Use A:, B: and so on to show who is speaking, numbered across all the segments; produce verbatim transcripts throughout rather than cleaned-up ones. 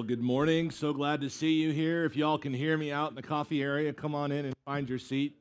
A: good morning. So glad to see you here. If y'all can hear me out in the coffee area, come on in and find your seat.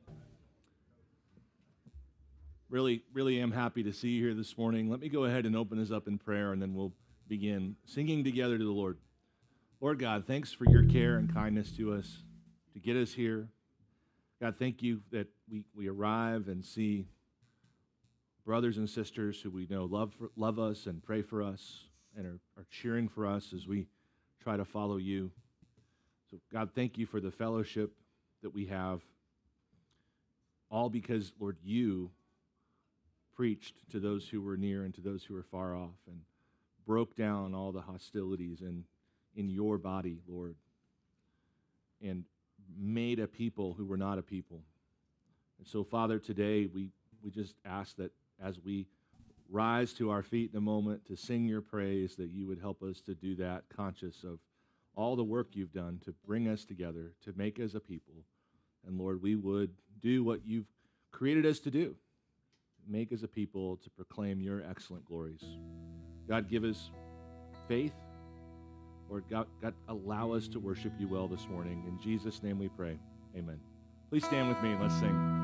A: Really, really am happy to see you here this morning. Let me go ahead and open this up in prayer, and then we'll begin singing together to the Lord. Lord God, thanks for your care and kindness to us, to get us here. God, thank you that we, we arrive and see brothers and sisters who we know love, love us and pray for us and are, are cheering for us as we try to follow you. So God, thank you for the fellowship that we have, all because, Lord, you preached to those who were near and to those who were far off and broke down all the hostilities in, in your body, Lord, and made a people who were not a people. And so, Father, today we, we just ask that as we rise to our feet in a moment to sing your praise, that you would help us to do that, conscious of all the work you've done to bring us together, to make us a people. And Lord, we would do what you've created us to do, make us a people to proclaim your excellent glories. God, give us faith. Lord, God, God, allow us to worship you well this morning. In Jesus' name we pray. Amen. Please stand with me and let's sing.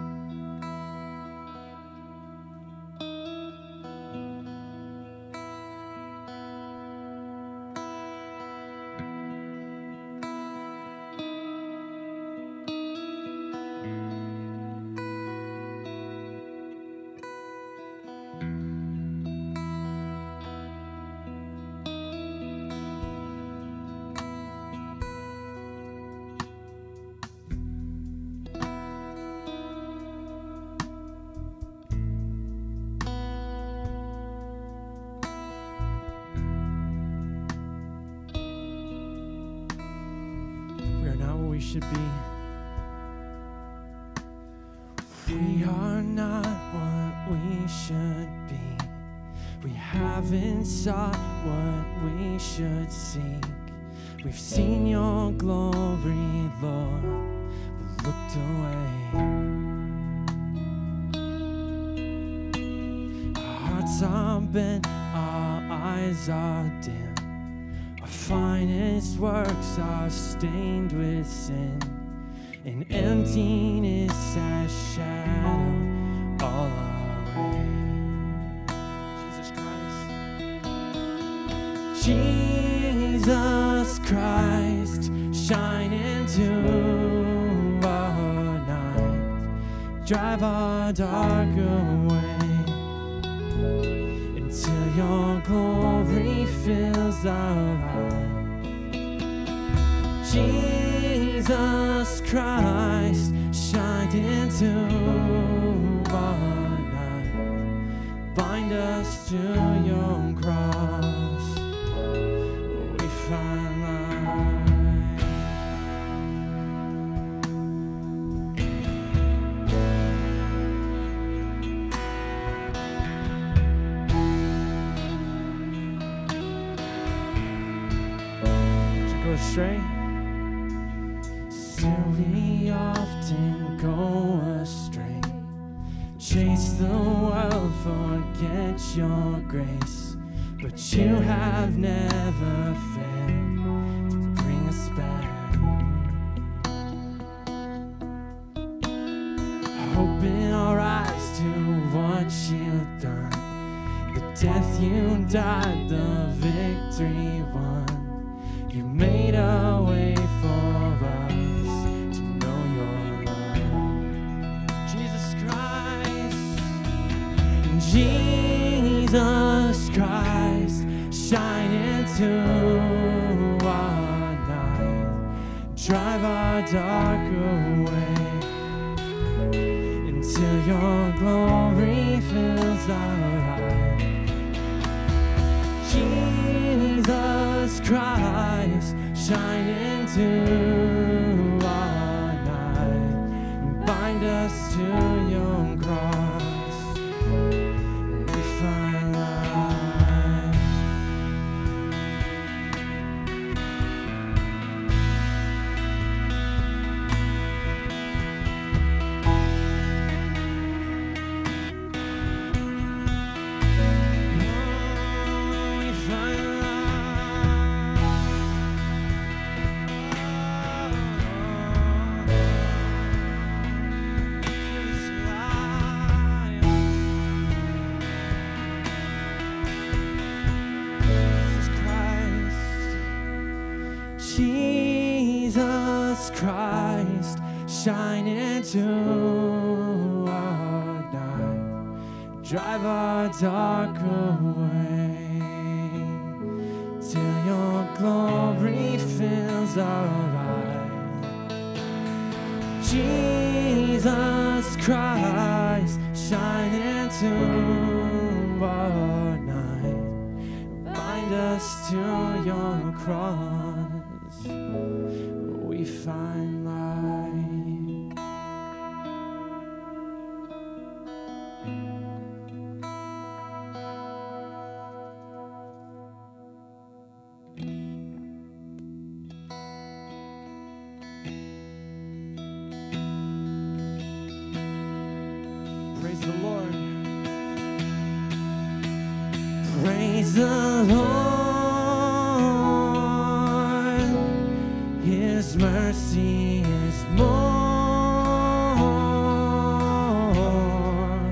B: We should be. We are not what we should be. We haven't sought what we should seek. We've seen your glory, Lord, but looked away. Our hearts are bent, our eyes are dim. Our finest works are stained with sin, and emptiness has shadowed all our way. Jesus Christ, Jesus Christ, shine into our night, drive our dark away, until your glory fills our hearts. Jesus Christ, shine into our night, bind us to your cross, we find life. Go astray. Still we often go astray, chase the world, forget your grace, but you have never failed to bring us back. Open our eyes to what you've done, the death you died, the victory won. You made a way for us to know your love. Jesus Christ, Jesus Christ, shine into our night, drive our dark away, until your glory fills our eyes. Jesus Christ, shine into our night, and bind us to your cross, we find life. Oh, we find life. Christ, shine into our night, drive our dark away, till your glory fills our eyes. Jesus Christ, shine into our night, bind us to your cross, we find life. Praise the Lord. Praise the Lord. His mercy is more,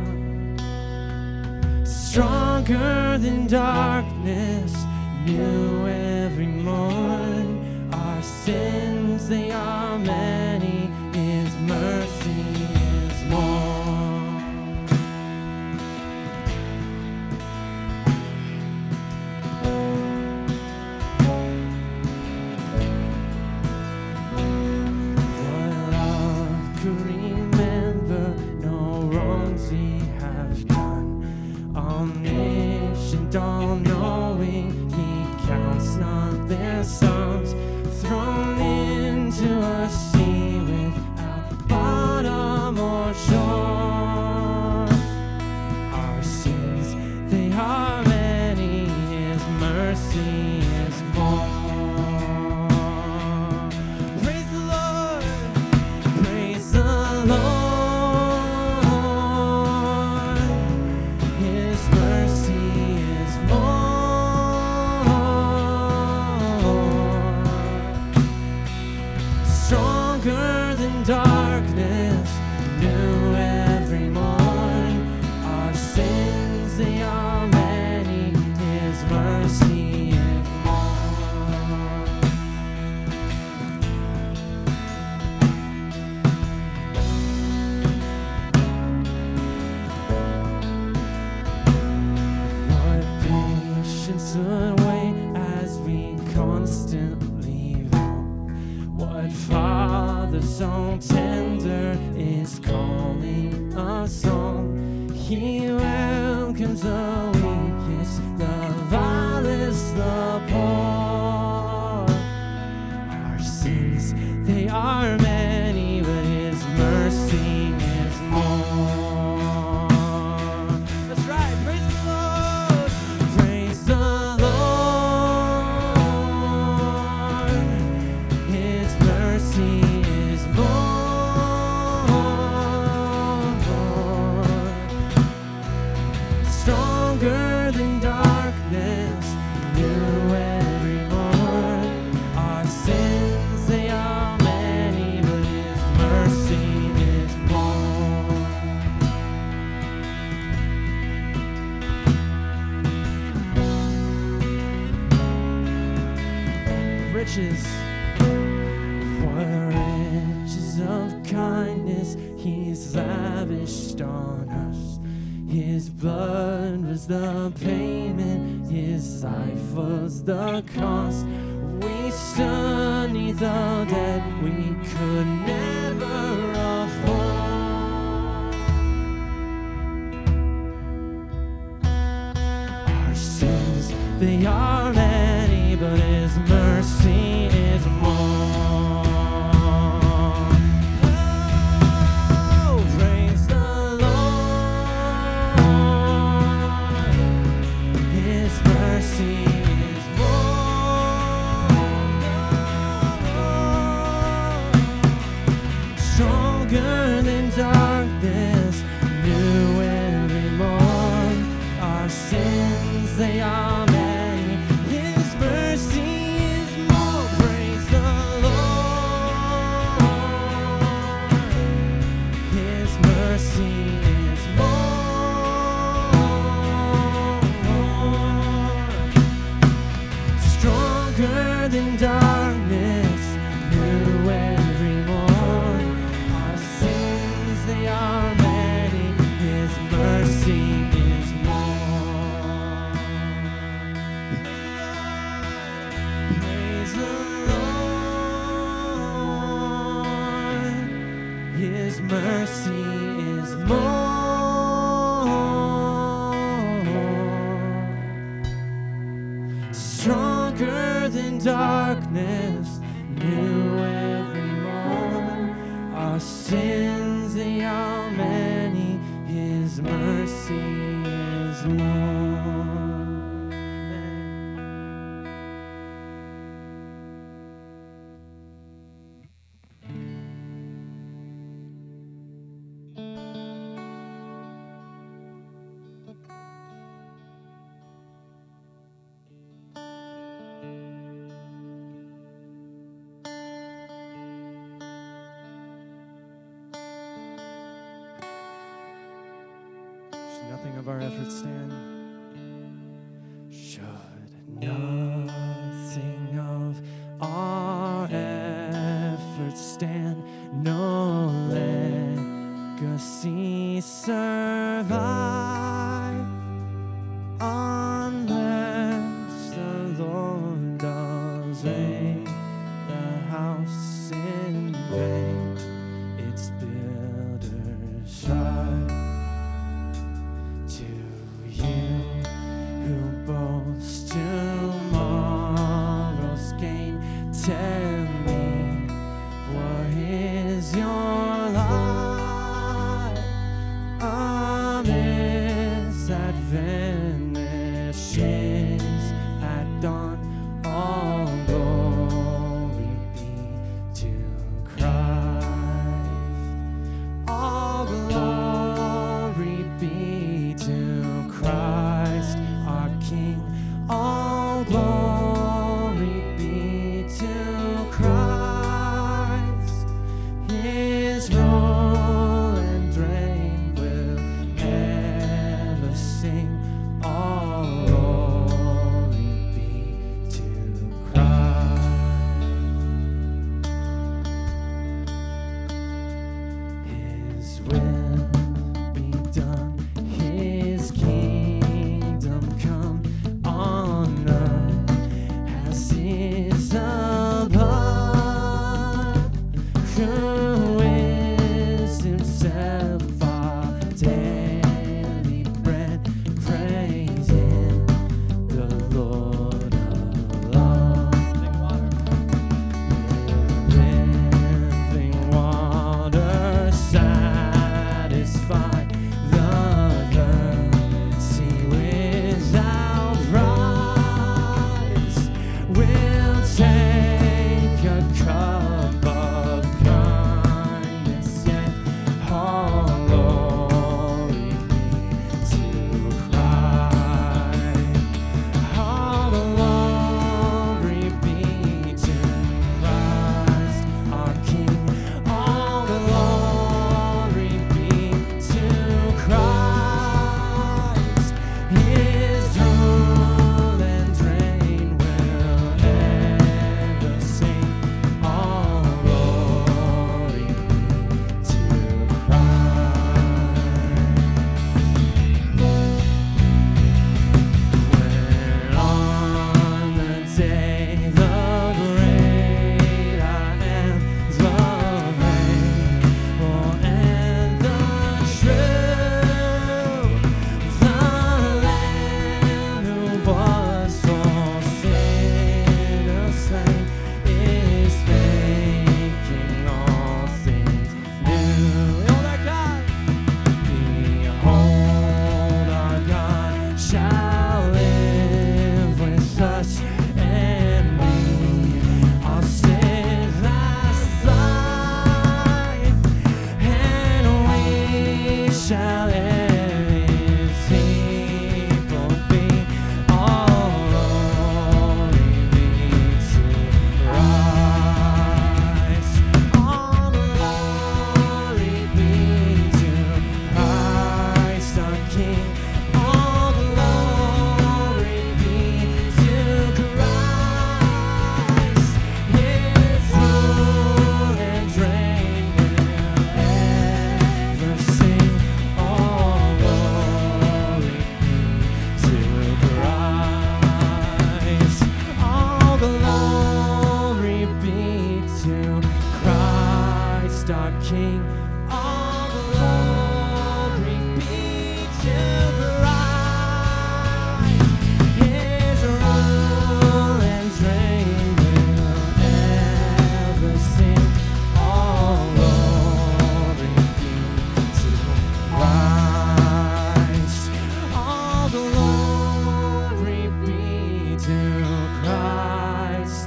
B: stronger than darkness, new every morn. Our sins, they are many, His mercy is more. All-knowing, He counts not their sums, thrown into a sea without bottom or shore. Our sins, they are many, His mercy is more. Praise the Lord, praise the Lord. His mercy stronger than darkness, new every morn. Our sins, they are many, His mercy is more. What patience would wait as we constantly roam. What Father so tender is calling us home. He welcomes the weakest, the vilest, the poor. Our sins, they are many, but His mercy is more. That's right, praise the Lord, praise the Lord. His mercy is more, stronger than darkness, new every morn. Our sins, they are many, but His mercy is more. Riches, what riches of kindness He's lavished on us. His blood was the payment, His life was the cost. We stood neath the debt we could never afford. Our sins, they are many, but His mercy is more. Oh, praise the Lord. His mercy is more, stronger than darkness, new every morn. Our sins, they are many, His mercy is more. Praise the Lord. His mercy is more, stronger than darkness, new every morn. mercy is more, stronger than darkness, new every morn. Our sins, they are many, His mercy is more. Nothing of our efforts stand. Should nothing of our efforts stand, no legacy survive, unless the Lord does raise the house in vain, its builders strive. Tomorrow's gain, tell me, what is your life amidst that vanishes at dawn? All glory be to Christ. All glory be to Christ, our King. All glory be to Christ. His rule and reign will ever sing.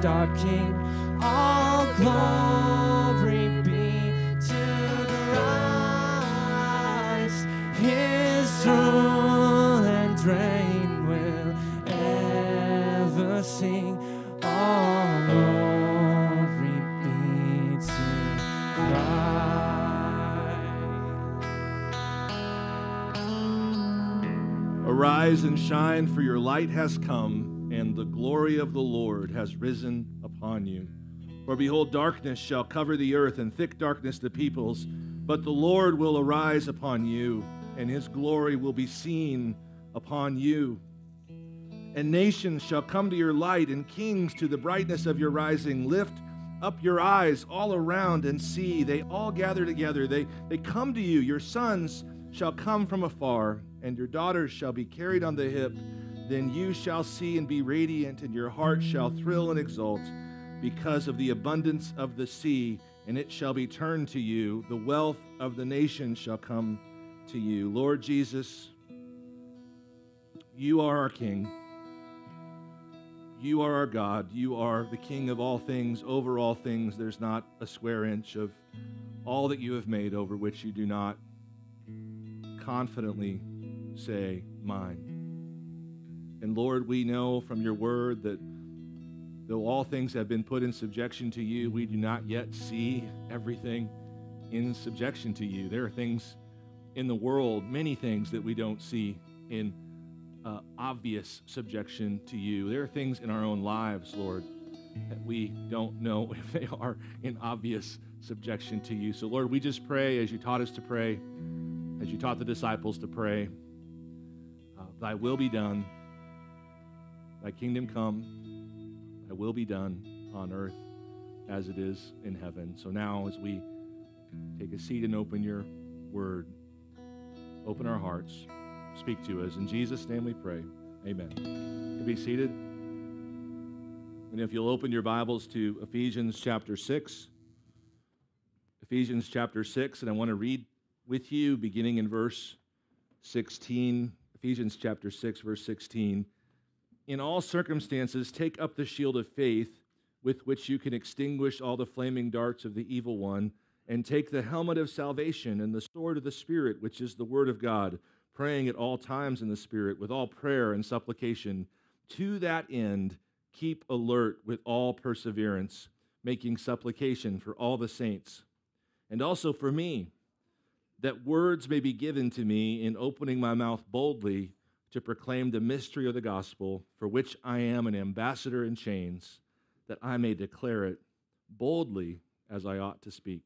B: Christ our King. All glory be to Christ. His rule and reign will ever sing. All glory be to Christ.
A: Arise and shine, for your light has come, and the glory of the Lord has risen upon you. For behold, darkness shall cover the earth, and thick darkness the peoples. But the Lord will arise upon you, and his glory will be seen upon you. And nations shall come to your light, and kings to the brightness of your rising. Lift up your eyes all around and see. They all gather together. They, they come to you. Your sons shall come from afar, and your daughters shall be carried on the hip. Then you shall see and be radiant, and your heart shall thrill and exult because of the abundance of the sea, and it shall be turned to you. The wealth of the nations shall come to you. Lord Jesus, you are our King. You are our God. You are the King of all things, over all things. There's not a square inch of all that you have made over which you do not confidently say, mine. And Lord, we know from your word that though all things have been put in subjection to you, we do not yet see everything in subjection to you. There are things in the world, many things that we don't see in uh, obvious subjection to you. There are things in our own lives, Lord, that we don't know if they are in obvious subjection to you. So, Lord, we just pray as you taught us to pray, as you taught the disciples to pray, uh, thy will be done, thy kingdom come, thy will be done on earth as it is in heaven. So now as we take a seat and open your word, open our hearts, speak to us. In Jesus' name we pray. Amen. You can be seated. And if you'll open your Bibles to Ephesians chapter six, Ephesians chapter six, and I want to read with you beginning in verse sixteen, Ephesians chapter six, verse sixteen. In all circumstances, take up the shield of faith with which you can extinguish all the flaming darts of the evil one, and take the helmet of salvation and the sword of the Spirit, which is the word of God, praying at all times in the Spirit with all prayer and supplication. To that end, keep alert with all perseverance, making supplication for all the saints, and also for me, that words may be given to me in opening my mouth boldly to proclaim the mystery of the gospel, for which I am an ambassador in chains, that I may declare it boldly as I ought to speak.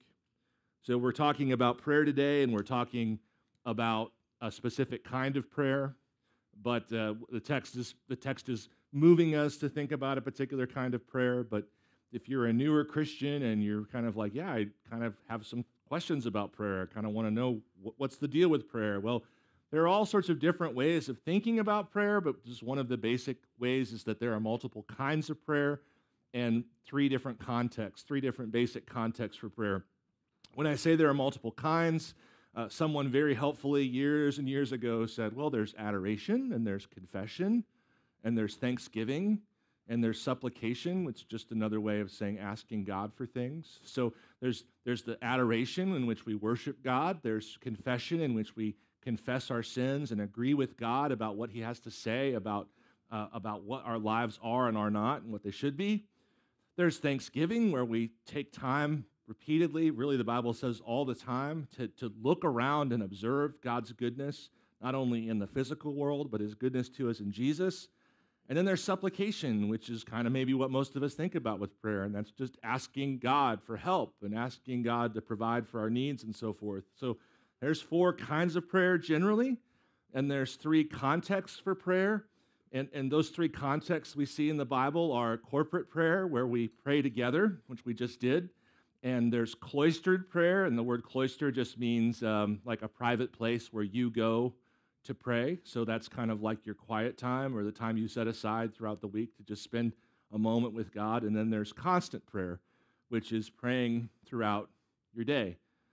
A: So we're talking about prayer today, and we're talking about a specific kind of prayer, but uh, the text is the text is moving us to think about a particular kind of prayer. But if you're a newer Christian and you're kind of like, yeah, I kind of have some questions about prayer, I kind of want to know what's the deal with prayer. Well, there are all sorts of different ways of thinking about prayer, but just one of the basic ways is that there are multiple kinds of prayer and three different contexts, three different basic contexts for prayer. When I say there are multiple kinds, uh, someone very helpfully years and years ago said, well, there's adoration, and there's confession, and there's thanksgiving, and there's supplication, which is just another way of saying asking God for things. So there's, there's the adoration in which we worship God. There's confession in which we confess our sins and agree with God about what he has to say about, uh, about what our lives are and are not and what they should be. There's thanksgiving, where we take time repeatedly, really the Bible says all the time, to, to look around and observe God's goodness, not only in the physical world, but his goodness to us in Jesus. And then there's supplication, which is kind of maybe what most of us think about with prayer, and that's just asking God for help and asking God to provide for our needs and so forth. So there's four kinds of prayer generally, and there's three contexts for prayer. And, and those three contexts we see in the Bible are corporate prayer, where we pray together, which we just did. And there's cloistered prayer, and the word cloister just means um, like a private place where you go to pray. So that's kind of like your quiet time or the time you set aside throughout the week to just spend a moment with God. And then there's constant prayer, which is praying throughout your day.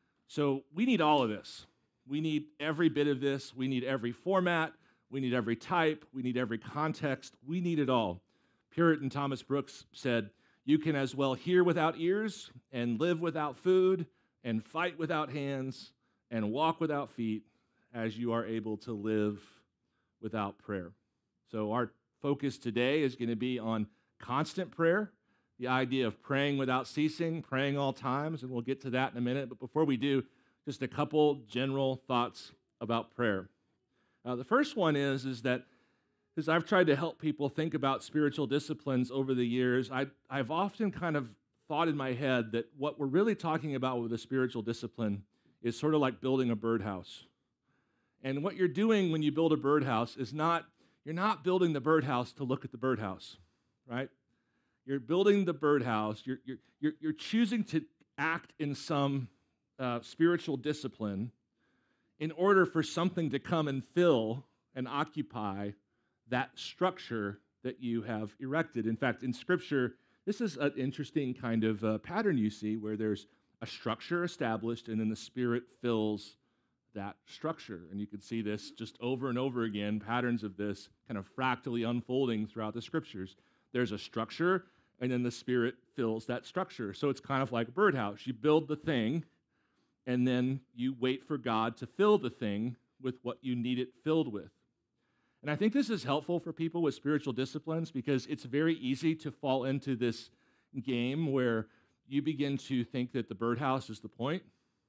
A: So we need all of this. We need every bit of this. We need every format. We need every type. We need every context. We need it all. Puritan Thomas Brooks said, You can as well hear without ears and live without food and fight without hands and walk without feet as you are able to live without prayer. So our focus today is going to be on constant prayer, the idea of praying without ceasing, praying all times, and we'll get to that in a minute. But before we do, just a couple general thoughts about prayer. Uh, the first one is, is that as I've tried to help people think about spiritual disciplines over the years, I, I've often kind of thought in my head that what we're really talking about with a spiritual discipline is sort of like building a birdhouse. And what you're doing when you build a birdhouse is not, you're not building the birdhouse to look at the birdhouse, right? You're building the birdhouse, you're, you're, you're, you're choosing to act in some uh, spiritual discipline in order for something to come and fill and occupy that structure that you have erected. In fact, in Scripture, this is an interesting kind of uh, pattern you see where there's a structure established and then the Spirit fills that structure. And you can see this just over and over again, patterns of this kind of fractally unfolding throughout the Scriptures. There's a structure, and then the Spirit fills that structure. So it's kind of like a birdhouse. You build the thing, and then you wait for God to fill the thing with what you need it filled with. And I think this is helpful for people with spiritual disciplines because it's very easy to fall into this game where you begin to think that the birdhouse is the point.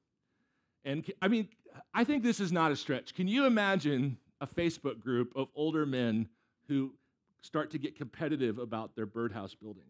A: And I mean, I think this is not a stretch. Can you imagine a Facebook group of older men who start to get competitive about their birdhouse building?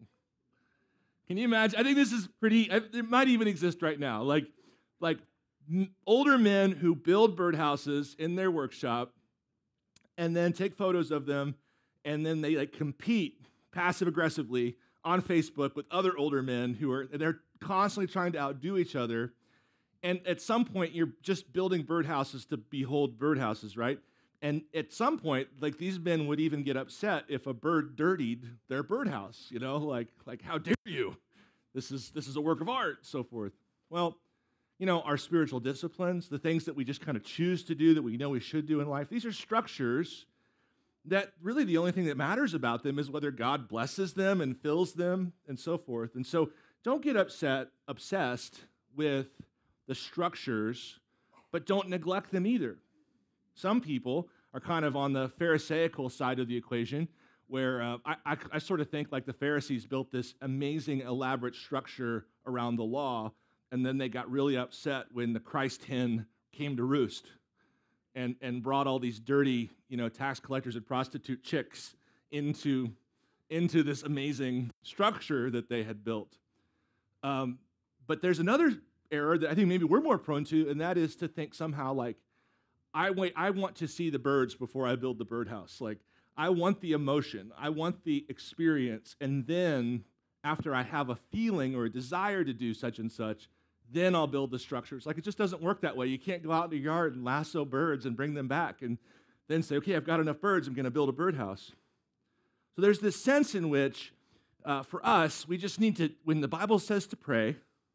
A: Can you imagine? I think this is pretty, it might even exist right now. Like, like older men who build birdhouses in their workshop and then take photos of them, and then they like compete passive aggressively on Facebook with other older men who are, they're constantly trying to outdo each other. And at some point, you're just building birdhouses to behold birdhouses, right? And at some point, like these men would even get upset if a bird dirtied their birdhouse, you know, like, like how dare you? This is, this is a work of art, so forth. Well, you know, our spiritual disciplines, the things that we just kind of choose to do that we know we should do in life, these are structures that really the only thing that matters about them is whether God blesses them and fills them and so forth. And so don't get upset, obsessed with the structures, but don't neglect them either. Some people are kind of on the Pharisaical side of the equation, where uh, I, I, I sort of think like the Pharisees built this amazing, elaborate structure around the law, and then they got really upset when the Christ hen came to roost and, and brought all these dirty, you know, tax collectors and prostitute chicks into, into this amazing structure that they had built. Um, but there's another error that I think maybe we're more prone to, and that is to think somehow like, I wait, I want to see the birds before I build the birdhouse. Like, I want the emotion, I want the experience, and then after I have a feeling or a desire to do such and such, then I'll build the structures. Like, it just doesn't work that way. You can't go out in the yard and lasso birds and bring them back and then say, okay, I've got enough birds, I'm going to build a birdhouse. So there's this sense in which, uh, for us, we just need to, when the Bible says to pray,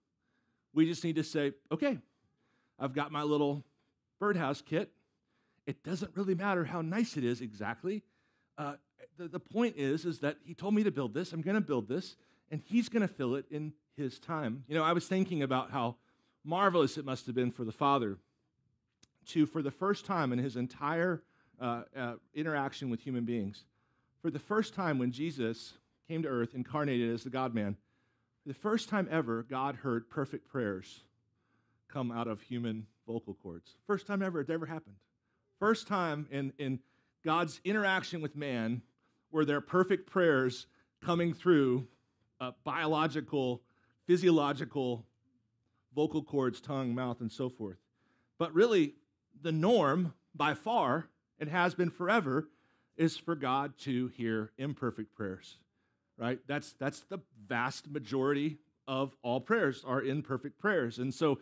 A: we just need to say, okay, I've got my little birdhouse kit. It doesn't really matter how nice it is exactly. Uh, the, the point is, is that he told me to build this. I'm going to build this, and he's going to fill it in his time. You know, I was thinking about how marvelous it must have been for the Father to, for the first time in his entire uh, uh, interaction with human beings, for the first time when Jesus came to earth, incarnated as the God-man, for the first time ever, God heard perfect prayers come out of human vocal cords. First time ever it's ever happened. First time in, in God's interaction with man where there are perfect prayers coming through uh, biological, physiological vocal cords, tongue, mouth, and so forth. But really, the norm, by far, and has been forever, is for God to hear imperfect prayers, right? That's, that's the vast majority of all prayers are imperfect prayers. And so,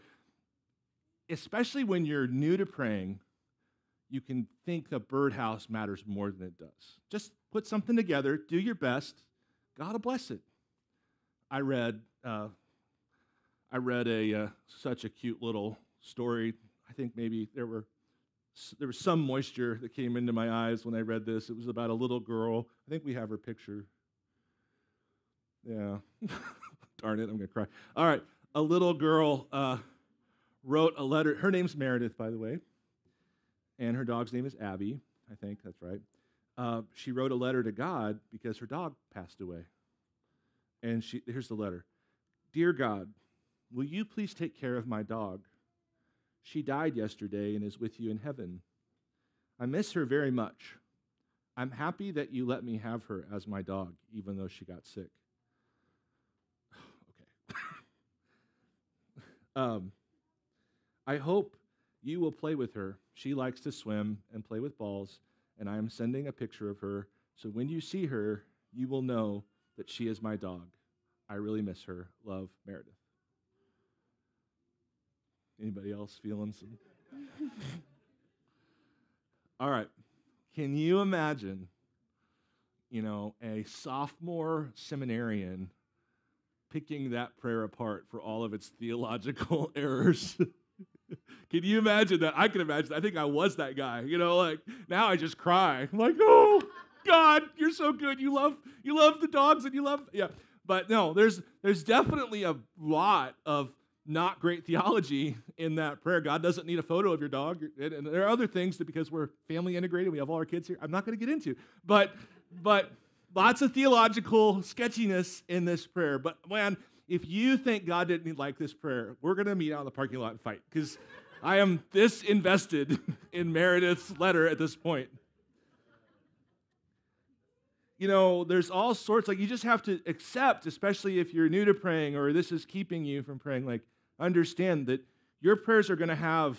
A: especially when you're new to praying, you can think the birdhouse matters more than it does. Just put something together, do your best, God will bless it. I read, uh, I read a uh, such a cute little story. I think maybe there were there was some moisture that came into my eyes when I read this. It was about a little girl. I think we have her picture. Yeah. Darn it, I'm going to cry. All right. A little girl uh, wrote a letter. Her name's Meredith, by the way, and her dog's name is Abby. I think that's right. Uh, she wrote a letter to God because her dog passed away. And she here's the letter. Dear God, will you please take care of my dog? She died yesterday and is with you in heaven. I miss her very much. I'm happy that you let me have her as my dog, even though she got sick. Okay. um, I hope you will play with her. She likes to swim and play with balls, and I am sending a picture of her, so when you see her, you will know that she is my dog. I really miss her. Love, Meredith. Anybody else feeling some? All right. Can you imagine, you know, a sophomore seminarian picking that prayer apart for all of its theological errors? Can you imagine that? I can imagine. I think I was that guy. You know, like now I just cry. I'm like, oh God, you're so good. You love, you love the dogs, and you love, yeah. But no, there's there's definitely a lot of not great theology in that prayer. God doesn't need a photo of your dog. And there are other things that because we're family integrated, we have all our kids here, I'm not going to get into. But but lots of theological sketchiness in this prayer. But man, if you think God didn't like this prayer, we're going to meet out in the parking lot and fight, because I am this invested in Meredith's letter at this point. You know, there's all sorts, like you just have to accept, especially if you're new to praying or this is keeping you from praying, like understand that your prayers are going to have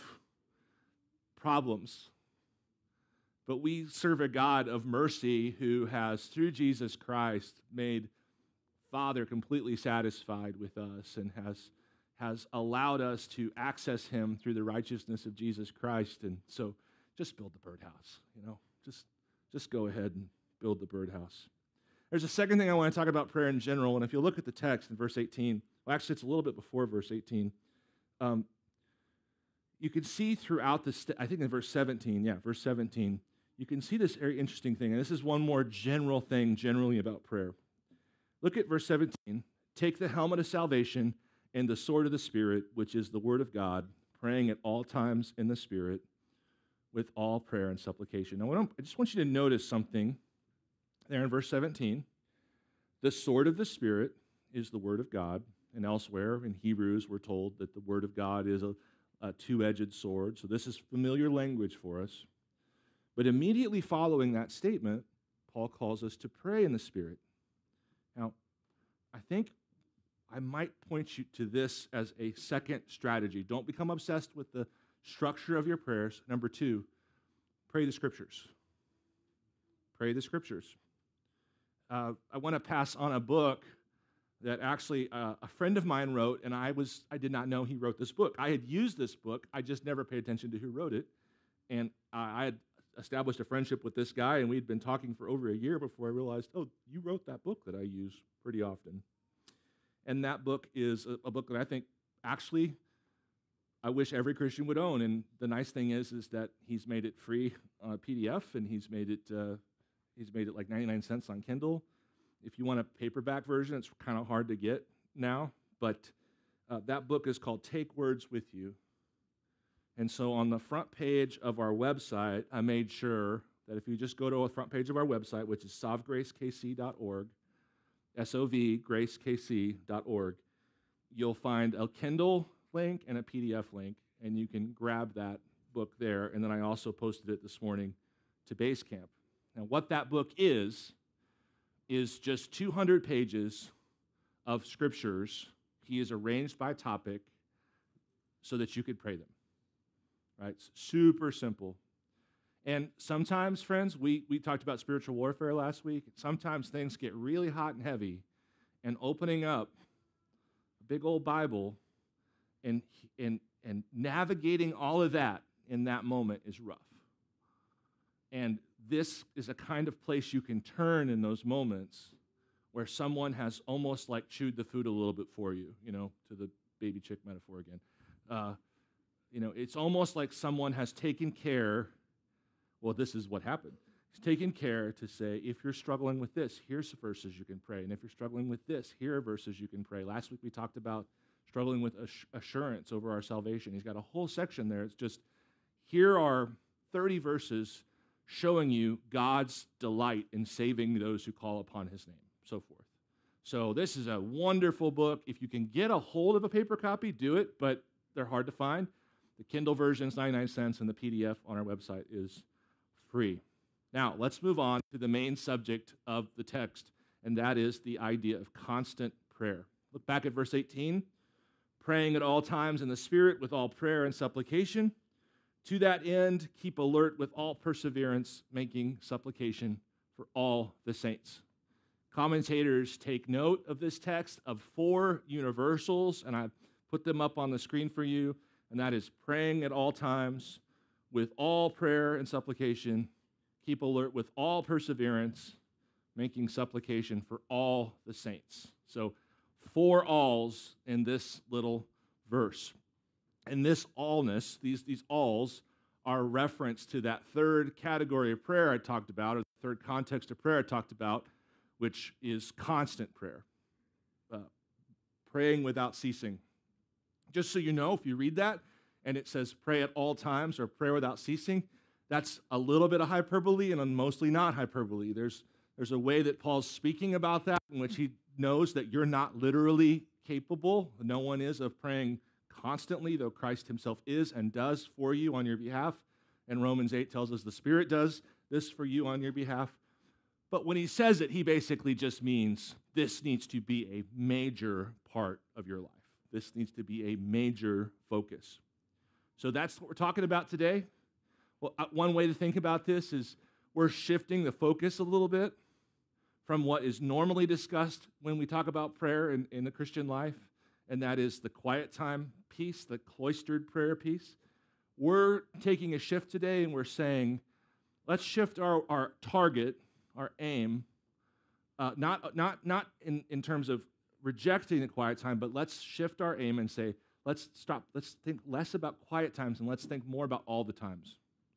A: problems. But we serve a God of mercy who has, through Jesus Christ, made Father completely satisfied with us and has, has allowed us to access him through the righteousness of Jesus Christ. And so just build the birdhouse, you know, just, just go ahead and build the birdhouse. There's a second thing I want to talk about prayer in general, and if you look at the text in verse eighteen, well, actually it's a little bit before verse eighteen, um, you can see throughout this, st- I think in verse seventeen, yeah, verse seventeen, you can see this very interesting thing, and this is one more general thing generally about prayer. Look at verse seventeen. Take the helmet of salvation and the sword of the Spirit, which is the word of God, praying at all times in the Spirit with all prayer and supplication. Now, I just want you to notice something there in verse seventeen. The sword of the Spirit is the word of God, and elsewhere in Hebrews we're told that the word of God is a, a two-edged sword, so this is familiar language for us. But immediately following that statement, Paul calls us to pray in the Spirit. Now, I think I might point you to this as a second strategy. Don't become obsessed with the structure of your prayers. Number two, pray the Scriptures. Pray the Scriptures. Uh, I want to pass on a book that actually uh, a friend of mine wrote, and I was I did not know he wrote this book. I had used this book. I just never paid attention to who wrote it. And uh, I had established a friendship with this guy, and we'd been talking for over a year before I realized, oh, you wrote that book that I use pretty often. And that book is a, a book that I think actually I wish every Christian would own. And the nice thing is, is that he's made it free on a P D F, and he's made it uh, he's made it like ninety-nine cents on Kindle. If you want a paperback version, it's kind of hard to get now. But uh, that book is called Take Words With You. And so on the front page of our website, I made sure that if you just go to the front page of our website, which is sovgrace k c dot org, S O V grace k c dot org, you'll find a Kindle link and a P D F link, and you can grab that book there. And then I also posted it this morning to Basecamp. Now, what that book is, is just two hundred pages of scriptures. He is arranged by topic so that you could pray them. Right? It's super simple. And sometimes, friends, we, we talked about spiritual warfare last week. Sometimes things get really hot and heavy, and opening up a big old Bible and, and, and navigating all of that in that moment is rough. And this is a kind of place you can turn in those moments where someone has almost like chewed the food a little bit for you, you know, to the baby chick metaphor again. Uh, you know, it's almost like someone has taken care. Well, this is what happened. He's taken care to say, if you're struggling with this, here's verses you can pray. And if you're struggling with this, here are verses you can pray. Last week we talked about struggling with assurance over our salvation. He's got a whole section there. It's just, here are thirty verses showing you God's delight in saving those who call upon his name, so forth. So this is a wonderful book. If you can get a hold of a paper copy, do it, but they're hard to find. The Kindle version is ninety-nine cents, and the P D F on our website is free. Now, let's move on to the main subject of the text, and that is the idea of constant prayer. Look back at verse eighteen. Praying at all times in the Spirit with all prayer and supplication. To that end, keep alert with all perseverance, making supplication for all the saints. Commentators take note of this text of four universals, and I've put them up on the screen for you, and that is praying at all times with all prayer and supplication. Keep alert with all perseverance, making supplication for all the saints. So, four alls in this little verse. And this allness, these, these alls, are a reference to that third category of prayer I talked about, or the third context of prayer I talked about, which is constant prayer, uh, praying without ceasing. Just so you know, if you read that, and it says pray at all times or pray without ceasing, that's a little bit of hyperbole and mostly not hyperbole. There's, there's a way that Paul's speaking about that in which he knows that you're not literally capable, no one is, of praying constantly, though Christ himself is and does for you on your behalf. And Romans eight tells us the Spirit does this for you on your behalf. But when he says it, he basically just means this needs to be a major part of your life. This needs to be a major focus. So that's what we're talking about today. Well, one way to think about this is we're shifting the focus a little bit from what is normally discussed when we talk about prayer in, in the Christian life, and that is the quiet time piece, the cloistered prayer piece. We're taking a shift today, and we're saying, let's shift our, our target, our aim, uh, not, not, not in, in terms of rejecting the quiet time, but let's shift our aim and say, let's stop, let's think less about quiet times, and let's think more about all the times.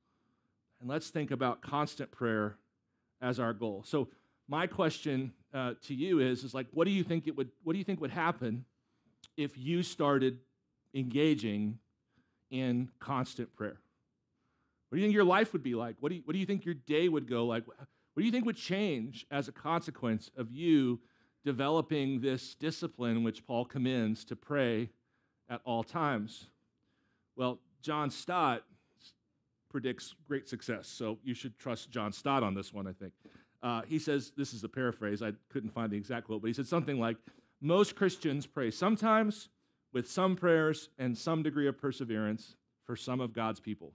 A: And let's think about constant prayer as our goal. So my question uh, to you is, is like, what do you think it would, what do you think would happen if you started engaging in constant prayer? What do you think your life would be like? What do you, what do you think your day would go like? What do you think would change as a consequence of you developing this discipline which Paul commends to pray at all times? Well, John Stott predicts great success, so you should trust John Stott on this one, I think. Uh, he says, this is a paraphrase, I couldn't find the exact quote, but he said something like, most Christians pray sometimes with some prayers and some degree of perseverance for some of God's people,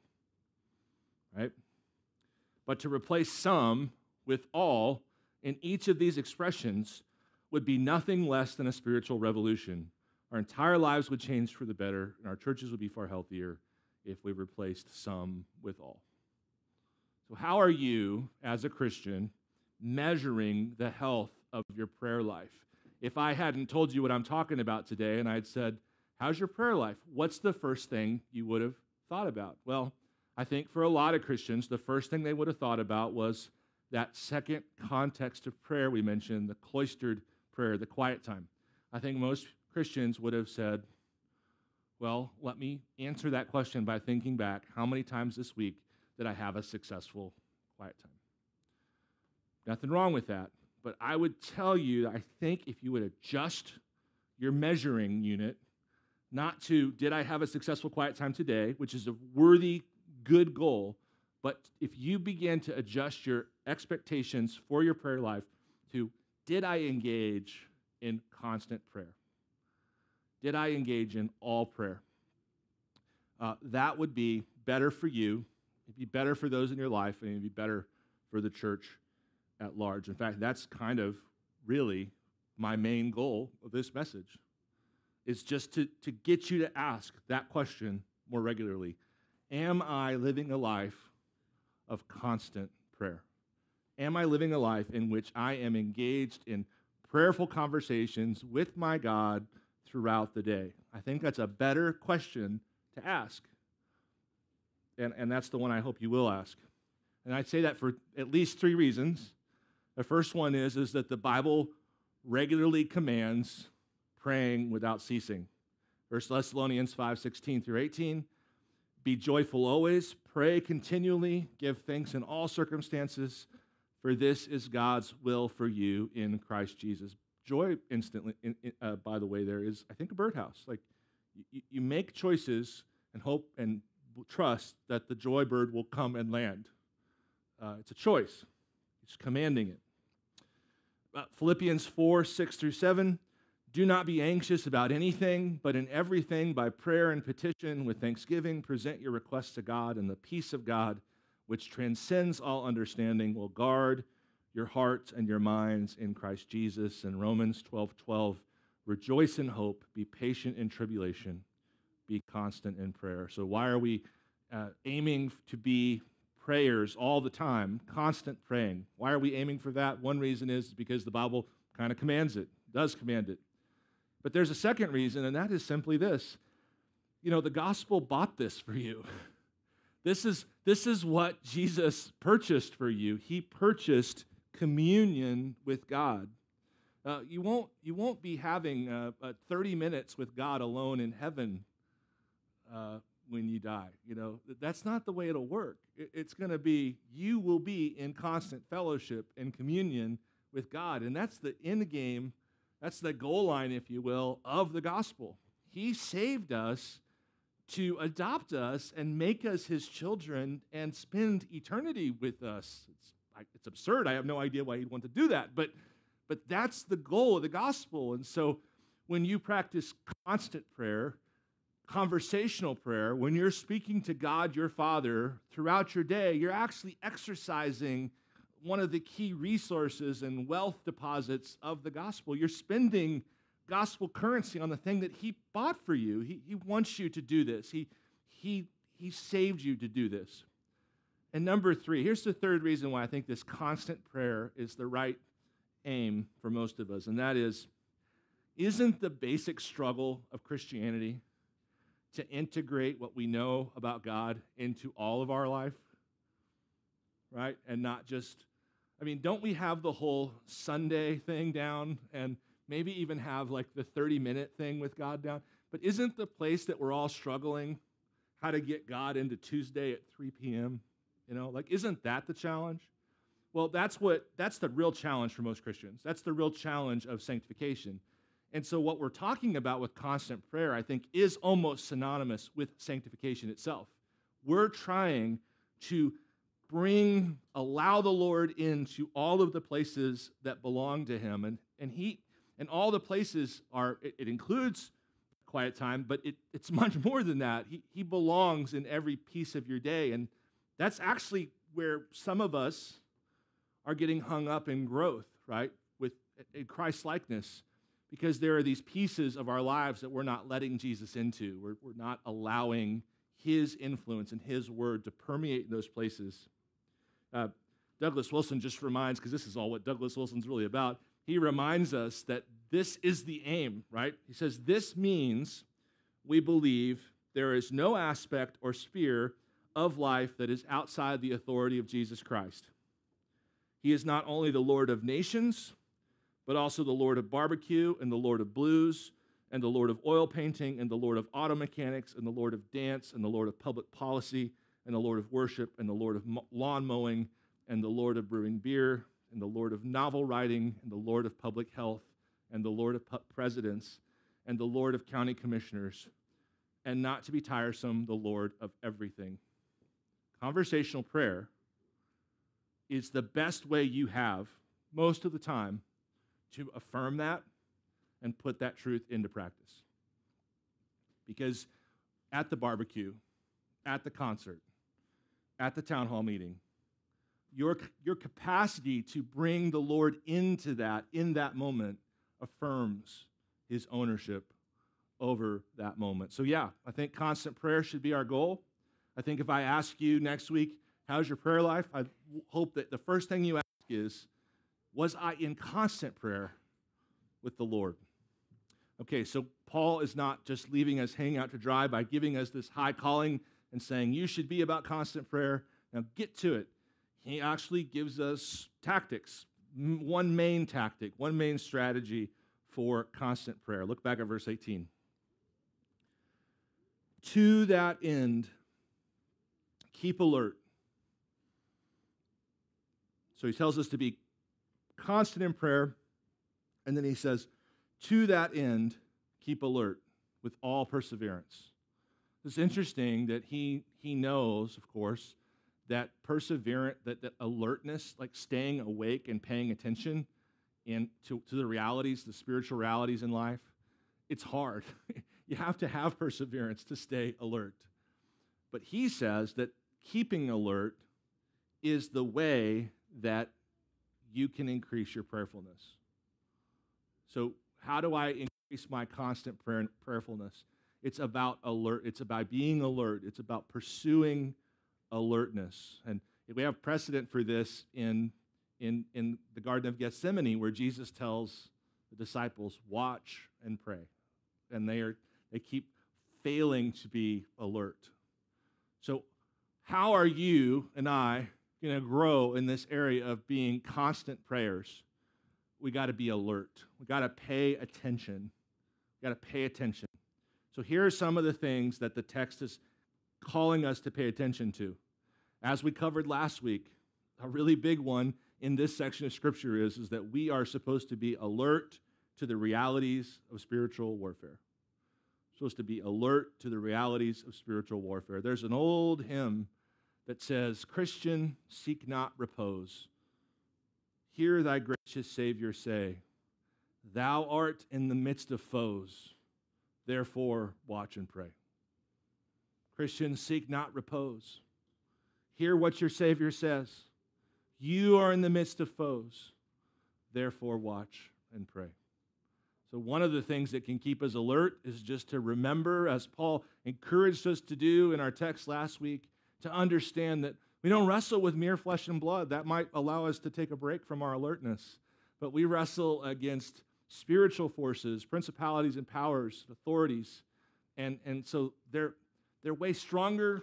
A: right? But to replace some with all in each of these expressions would be nothing less than a spiritual revolution. Our entire lives would change for the better, and our churches would be far healthier if we replaced some with all. So how are you, as a Christian, measuring the health of your prayer life? If I hadn't told you what I'm talking about today and I'd said, how's your prayer life? What's the first thing you would have thought about? Well, I think for a lot of Christians, the first thing they would have thought about was that second context of prayer we mentioned, the cloistered prayer, the quiet time. I think most Christians would have said, well, let me answer that question by thinking back, how many times this week did I have a successful quiet time? Nothing wrong with that, but I would tell you, I think if you would adjust your measuring unit, not to, did I have a successful quiet time today, which is a worthy, good goal, but if you begin to adjust your expectations for your prayer life to, did I engage in constant prayer? Did I engage in all prayer? Uh, that would be better for you. It'd be better for those in your life, and it'd be better for the church at large. In fact, that's kind of really my main goal of this message, is just to, to get you to ask that question more regularly. Am I living a life of constant prayer? Am I living a life in which I am engaged in prayerful conversations with my God throughout the day? I think that's a better question to ask. And, and that's the one I hope you will ask. And I say that for at least three reasons. The first one is, is that the Bible regularly commands praying without ceasing. First Thessalonians five, sixteen through eighteen, be joyful always, pray continually, give thanks in all circumstances, for this is God's will for you in Christ Jesus. Joy, instantly, in, in, uh, by the way, there is, I think, a birdhouse. Like, you, you make choices and hope and trust that the joy bird will come and land. Uh, it's a choice. It's commanding it. Uh, Philippians four, six through seven, do not be anxious about anything, but in everything by prayer and petition with thanksgiving, present your requests to God, and the peace of God, which transcends all understanding, will guard your hearts and your minds in Christ Jesus. And Romans twelve, twelve, rejoice in hope, be patient in tribulation, be constant in prayer. So why are we uh, aiming to be prayers all the time, constant praying? Why are we aiming for that? One reason is because the Bible kind of commands it, does command it. But there's a second reason, and that is simply this. You know, the gospel bought this for you. This is, this is what Jesus purchased for you. He purchased communion with God. Uh, you won't, you won't be having uh, uh, thirty minutes with God alone in heaven uh, when you die. You know, that's not the way it'll work. It, it's going to be, you will be in constant fellowship and communion with God. And that's the end game. That's the goal line, if you will, of the gospel. He saved us to adopt us and make us his children and spend eternity with us. It's, it's absurd. I have no idea why he'd want to do that, but, but that's the goal of the gospel. And so when you practice constant prayer, conversational prayer, when you're speaking to God, your Father, throughout your day, you're actually exercising one of the key resources and wealth deposits of the gospel. You're spending gospel currency on the thing that he bought for you. He, he wants you to do this. He, he, he saved you to do this. And number three, here's the third reason why I think this constant prayer is the right aim for most of us, and that is, isn't the basic struggle of Christianity to integrate what we know about God into all of our life, right? And not just, I mean, don't we have the whole Sunday thing down and maybe even have like the thirty-minute thing with God down? But isn't the place that we're all struggling how to get God into Tuesday at three p.m.? You know, like, isn't that the challenge? Well, that's what, that's the real challenge for most Christians. That's the real challenge of sanctification. And so what we're talking about with constant prayer, I think, is almost synonymous with sanctification itself. We're trying to bring, allow the Lord into all of the places that belong to him. And, and he, and all the places are, it, it includes quiet time, but it, it's much more than that. He, he belongs in every piece of your day. And that's actually where some of us are getting hung up in growth, right? With in Christ-likeness, because there are these pieces of our lives that we're not letting Jesus into. We're, we're not allowing his influence and his word to permeate in those places. Uh, Douglas Wilson just reminds, because this is all what Douglas Wilson's really about, he reminds us that this is the aim, right? He says, this means we believe there is no aspect or sphere of life that is outside the authority of Jesus Christ. He is not only the Lord of nations, but also the Lord of barbecue and the Lord of blues and the Lord of oil painting and the Lord of auto mechanics and the Lord of dance and the Lord of public policy and the Lord of worship and the Lord of lawn mowing and the Lord of brewing beer and the Lord of novel writing and the Lord of public health and the Lord of presidents and the Lord of county commissioners, and not to be tiresome, the Lord of everything. Conversational prayer is the best way you have most of the time to affirm that and put that truth into practice. Because at the barbecue, at the concert, at the town hall meeting, your, your capacity to bring the Lord into that, in that moment, affirms his ownership over that moment. So yeah, I think constant prayer should be our goal. I think if I ask you next week, how's your prayer life? I hope that the first thing you ask is, was I in constant prayer with the Lord? Okay, so Paul is not just leaving us hanging out to dry by giving us this high calling and saying, you should be about constant prayer. Now get to it. he actually gives us tactics, m- one main tactic, one main strategy for constant prayer. Look back at verse eighteen. To that end, keep alert. So he tells us to be constant in prayer, and then he says, to that end, keep alert with all perseverance. It's interesting that he, he knows, of course, that perseverance, that, that alertness, like staying awake and paying attention and to, to the realities, the spiritual realities in life, it's hard. You have to have perseverance to stay alert. But he says that keeping alert is the way that you can increase your prayerfulness. So how do I increase my constant prayer, prayerfulness? It's about alert. It's about being alert. It's about pursuing alertness. And we have precedent for this in, in, in the Garden of Gethsemane, where Jesus tells the disciples, watch and pray. And they are they keep failing to be alert. So how are you and I going to grow in this area of being constant prayers? We got to be alert. We got to pay attention. We got to pay attention. So here are some of the things that the text is calling us to pay attention to. As we covered last week, a really big one in this section of Scripture is, is that we are supposed to be alert to the realities of spiritual warfare. Supposed to be alert to the realities of spiritual warfare. There's an old hymn that says, Christian, seek not repose. Hear thy gracious Savior say, thou art in the midst of foes, therefore watch and pray. Christian, seek not repose. Hear what your Savior says. You are in the midst of foes, therefore watch and pray. So one of the things that can keep us alert is just to remember, as Paul encouraged us to do in our text last week, to understand that we don't wrestle with mere flesh and blood. That might allow us to take a break from our alertness. But we wrestle against spiritual forces, principalities and powers, authorities. And, and so they're, they're way stronger,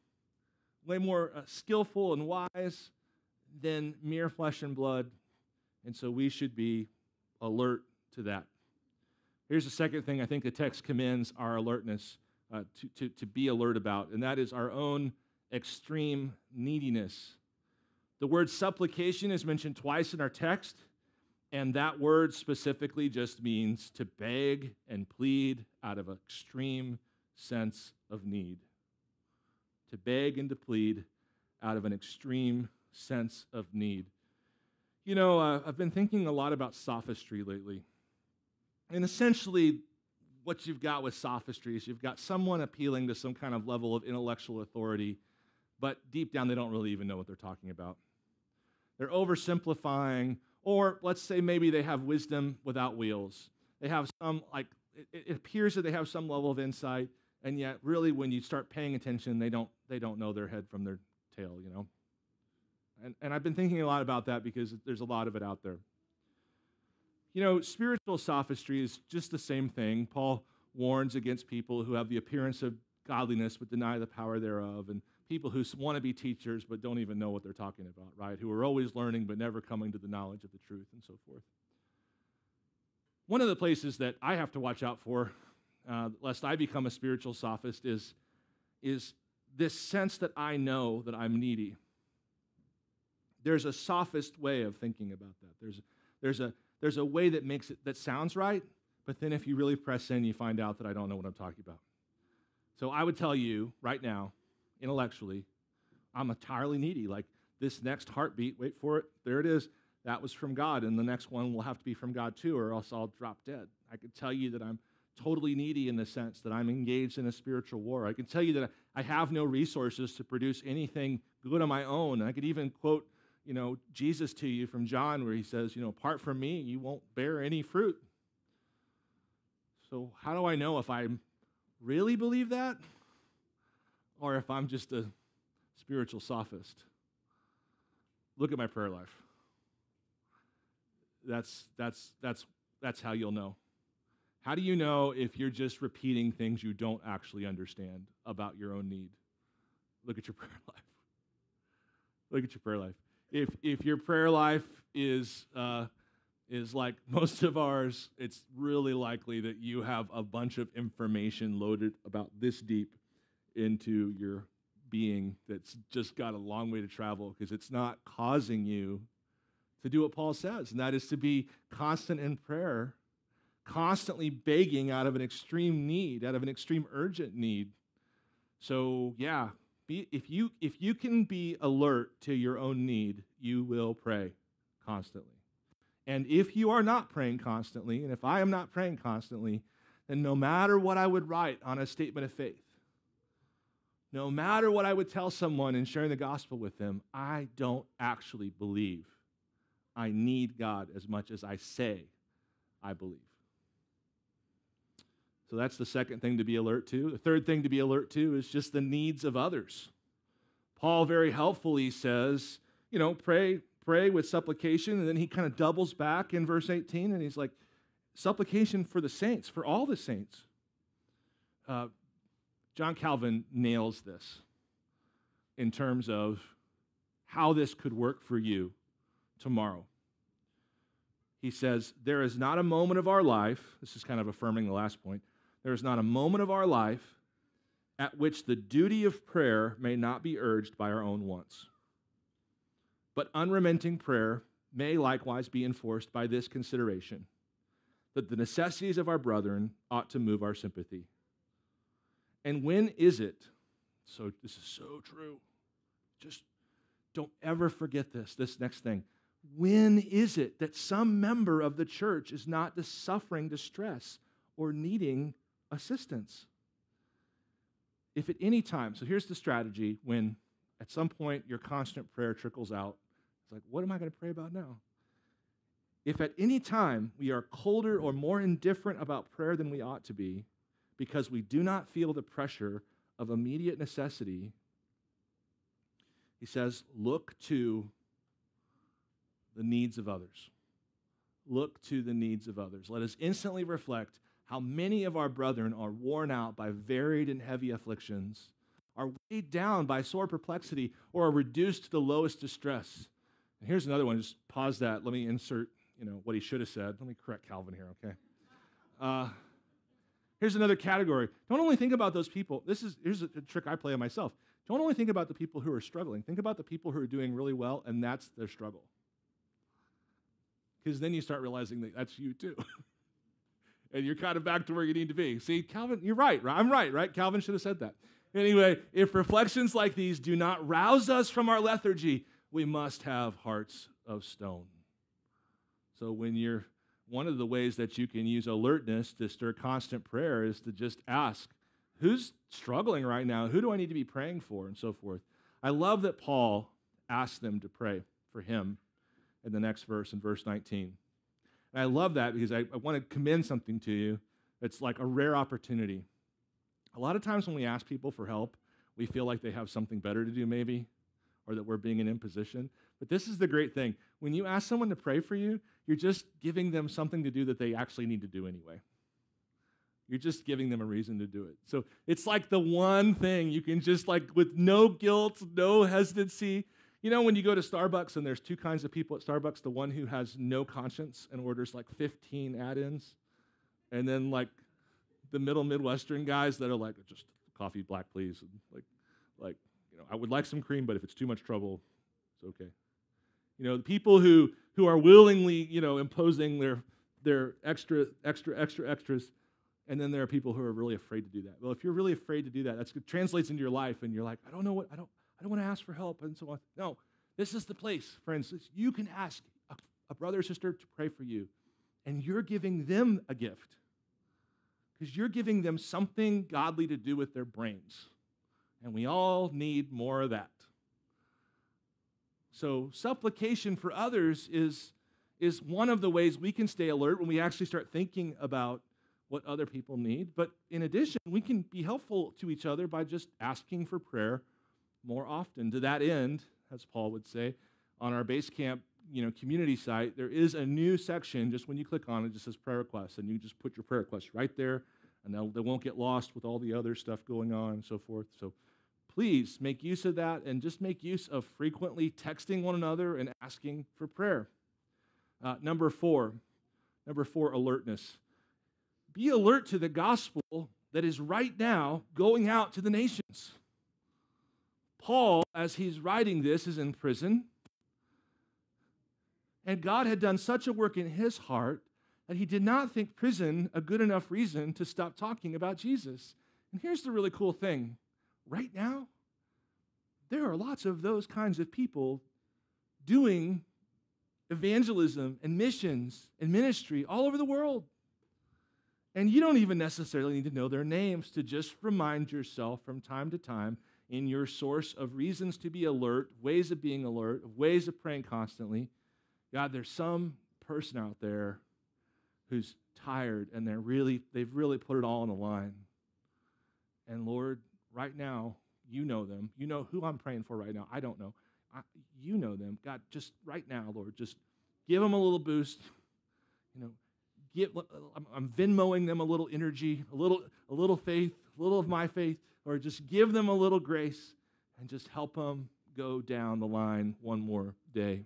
A: way more uh, skillful and wise than mere flesh and blood. And so we should be alert to that. Here's the second thing I think the text commends our alertness uh, to, to, to be alert about, and that is our own extreme neediness. The word supplication is mentioned twice in our text, and that word specifically just means to beg and plead out of an extreme sense of need. To beg and to plead out of an extreme sense of need. You know, uh, I've been thinking a lot about sophistry lately. And essentially, what you've got with sophistry is you've got someone appealing to some kind of level of intellectual authority, but deep down they don't really even know what they're talking about. They're oversimplifying, or let's say maybe they have wisdom without wheels. They have some, like, it, it appears that they have some level of insight, and yet really when you start paying attention, they don't they don't know their head from their tail, you know? And, and I've been thinking a lot about that because there's a lot of it out there. You know, spiritual sophistry is just the same thing. Paul warns against people who have the appearance of godliness but deny the power thereof, and people who want to be teachers but don't even know what they're talking about, right? Who are always learning but never coming to the knowledge of the truth and so forth. One of the places that I have to watch out for, uh, lest I become a spiritual sophist, is, is this sense that I know that I'm needy. There's a sophist way of thinking about that. There's, there's a There's a way that makes it, that sounds right, but then if you really press in, you find out that I don't know what I'm talking about. So I would tell you right now, intellectually, I'm entirely needy. Like this next heartbeat, wait for it, there it is. That was from God, and the next one will have to be from God too, or else I'll drop dead. I could tell you that I'm totally needy in the sense that I'm engaged in a spiritual war. I can tell you that I have no resources to produce anything good on my own. I could even quote you know, Jesus to you from John, where he says, you know, apart from me, you won't bear any fruit. So how do I know if I really believe that or if I'm just a spiritual sophist? Look at my prayer life. That's, that's, that's, that's how you'll know. How do you know if you're just repeating things you don't actually understand about your own need? Look at your prayer life. Look at your prayer life. if if your prayer life is uh, is like most of ours, it's really likely that you have a bunch of information loaded about this deep into your being that's just got a long way to travel because it's not causing you to do what Paul says, and that is to be constant in prayer, constantly begging out of an extreme need, out of an extreme urgent need. So yeah, be, if you if you can be alert to your own need, you will pray constantly. And if you are not praying constantly, and if I am not praying constantly, then no matter what I would write on a statement of faith, no matter what I would tell someone in sharing the gospel with them, I don't actually believe I need God as much as I say I believe. So that's the second thing to be alert to. The third thing to be alert to is just the needs of others. Paul very helpfully says, you know, pray, pray with supplication, and then he kind of doubles back in verse eighteen, and he's like, supplication for the saints, for all the saints. Uh, John Calvin nails this in terms of how this could work for you tomorrow. He says, there is not a moment of our life, this is kind of affirming the last point, there is not a moment of our life at which the duty of prayer may not be urged by our own wants. But unremitting prayer may likewise be enforced by this consideration, that the necessities of our brethren ought to move our sympathy. And when is it, so this is so true, just don't ever forget this, this next thing. When is it that some member of the church is not suffering distress or needing assistance? If at any time, so here's the strategy when at some point your constant prayer trickles out, it's like, what am I going to pray about now? If at any time we are colder or more indifferent about prayer than we ought to be, because we do not feel the pressure of immediate necessity, he says, look to the needs of others. Look to the needs of others. Let us instantly reflect how many of our brethren are worn out by varied and heavy afflictions, are weighed down by sore perplexity, or are reduced to the lowest distress. And here's another one. Just pause that. Let me insert, you know, what he should have said. Let me correct Calvin here, okay? Uh, Here's another category. Don't only think about those people. This is here's a, a trick I play on myself. Don't only think about the people who are struggling. Think about the people who are doing really well, and that's their struggle. Because then you start realizing that that's you too. And you're kind of back to where you need to be. See, Calvin, you're right, right? I'm right, right? Calvin should have said that. Anyway, if reflections like these do not rouse us from our lethargy, we must have hearts of stone. So when you're one of the ways that you can use alertness to stir constant prayer is to just ask, who's struggling right now? Who do I need to be praying for? And so forth. I love that Paul asked them to pray for him in the next verse, in verse nineteen. And I love that because I, I want to commend something to you that's like a rare opportunity. A lot of times when we ask people for help, we feel like they have something better to do maybe, or that we're being an imposition. But this is the great thing. When you ask someone to pray for you, you're just giving them something to do that they actually need to do anyway. You're just giving them a reason to do it. So it's like the one thing you can just like with no guilt, no hesitancy. You know when you go to Starbucks and there's two kinds of people at Starbucks, the one who has no conscience and orders like fifteen add-ins, and then like the middle Midwestern guys that are like, just coffee black please, and like, like you know, I would like some cream, but if it's too much trouble, it's okay. You know, the people who, who are willingly, you know, imposing their their extra, extra, extra, extras, and then there are people who are really afraid to do that. Well, if you're really afraid to do that, that translates into your life, and you're like, I don't know what, I don't, I don't want to ask for help, and so on. No, this is the place, friends. You can ask a, a brother or sister to pray for you, and you're giving them a gift, because you're giving them something godly to do with their brains, and we all need more of that. So supplication for others is, is one of the ways we can stay alert when we actually start thinking about what other people need. But in addition, we can be helpful to each other by just asking for prayer more often. To that end, as Paul would say, on our base camp, you know, community site, there is a new section, just when you click on it, it just says prayer requests, and you just put your prayer requests right there, and they won't get lost with all the other stuff going on and so forth. So please make use of that and just make use of frequently texting one another and asking for prayer. Uh, number four, number four, alertness. Be alert to the gospel that is right now going out to the nations. Paul, as he's writing this, is in prison. And God had done such a work in his heart that he did not think prison a good enough reason to stop talking about Jesus. And here's the really cool thing. Right now, there are lots of those kinds of people doing evangelism and missions and ministry all over the world. And you don't even necessarily need to know their names to just remind yourself from time to time in your source of reasons to be alert, ways of being alert, ways of praying constantly. God, there's some person out there who's tired and they're really, they've really put it all on the line. And Lord, right now, you know them. You know who I'm praying for right now. I don't know. I, you know them. God, just right now, Lord, just give them a little boost. You know, give, I'm, I'm Venmoing them a little energy, a little, a little faith, a little of my faith, or just give them a little grace and just help them go down the line one more day.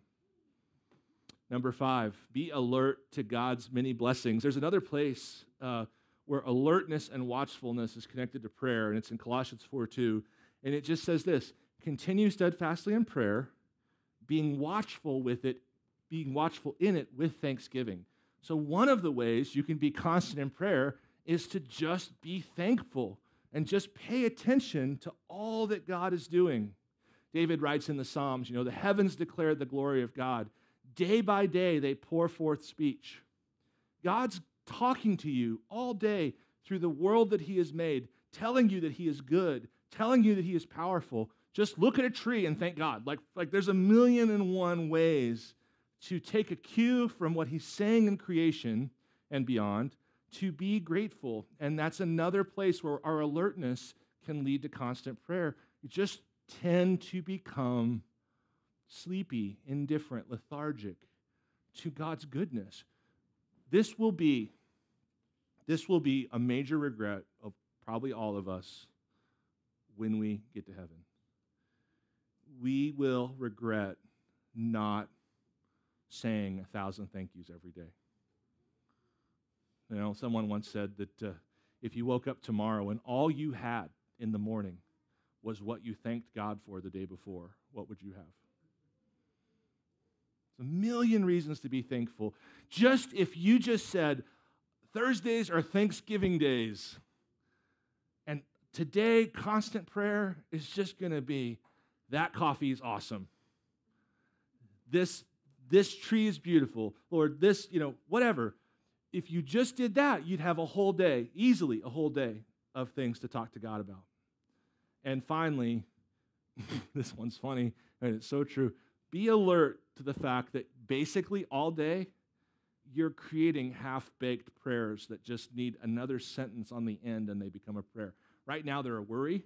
A: Number five, be alert to God's many blessings. There's another place uh, where alertness and watchfulness is connected to prayer, and it's in Colossians four two. And it just says this, continue steadfastly in prayer, being watchful with it, being watchful in it with thanksgiving. So one of the ways you can be constant in prayer is to just be thankful and just pay attention to all that God is doing. David writes in the Psalms, you know, the heavens declare the glory of God. Day by day, they pour forth speech. God's talking to you all day through the world that he has made, telling you that he is good, telling you that he is powerful. Just look at a tree and thank God. Like, like there's a million and one ways to take a cue from what he's saying in creation and beyond to be grateful. And that's another place where our alertness can lead to constant prayer. You just tend to become sleepy, indifferent, lethargic to God's goodness. This will be, this will be a major regret of probably all of us when we get to heaven. We will regret not saying a thousand thank yous every day. You know, someone once said that uh, if you woke up tomorrow and all you had in the morning was what you thanked God for the day before, what would you have? A million reasons to be thankful. Just if you just said, Thursdays are Thanksgiving days, and today, constant prayer is just going to be, that coffee is awesome. This, this tree is beautiful. Lord, this, you know, whatever. If you just did that, you'd have a whole day, easily a whole day of things to talk to God about. And finally, this one's funny, and it's so true. Be alert to the fact that basically all day, you're creating half-baked prayers that just need another sentence on the end and they become a prayer. Right now, they're a worry.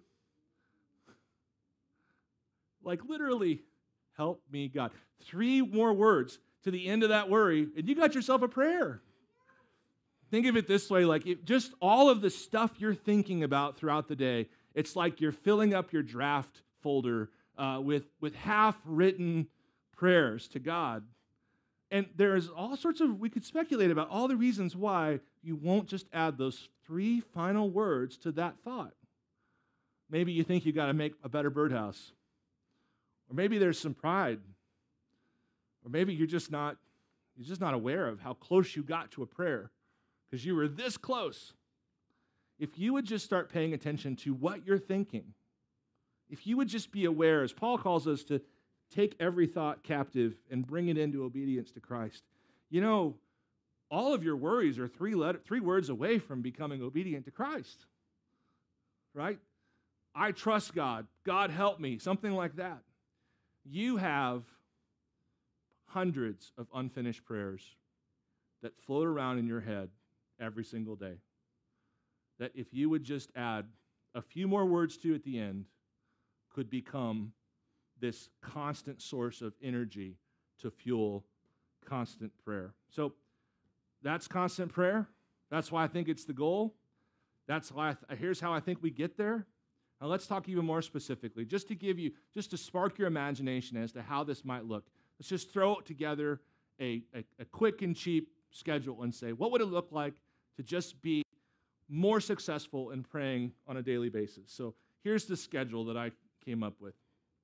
A: Like literally, help me, God. Three more words to the end of that worry, and you got yourself a prayer. Think of it this way, like if just all of the stuff you're thinking about throughout the day, it's like you're filling up your draft folder uh, with, with half-written prayers to God. And there's all sorts of, we could speculate about all the reasons why you won't just add those three final words to that thought. Maybe you think you got to make a better birdhouse. Or maybe there's some pride. Or maybe you're just not, you're just not aware of how close you got to a prayer because you were this close. If you would just start paying attention to what you're thinking, if you would just be aware, as Paul calls us to take every thought captive and bring it into obedience to Christ. You know, all of your worries are three letter, three words away from becoming obedient to Christ, right? I trust God. God help me, something like that. You have hundreds of unfinished prayers that float around in your head every single day that if you would just add a few more words to at the end could become this constant source of energy to fuel constant prayer. So that's constant prayer. That's why I think it's the goal. That's why I th- here's how I think we get there. Now let's talk even more specifically, just to give you, just to spark your imagination as to how this might look. Let's just throw together a, a, a quick and cheap schedule and say, what would it look like to just be more successful in praying on a daily basis? So here's the schedule that I came up with.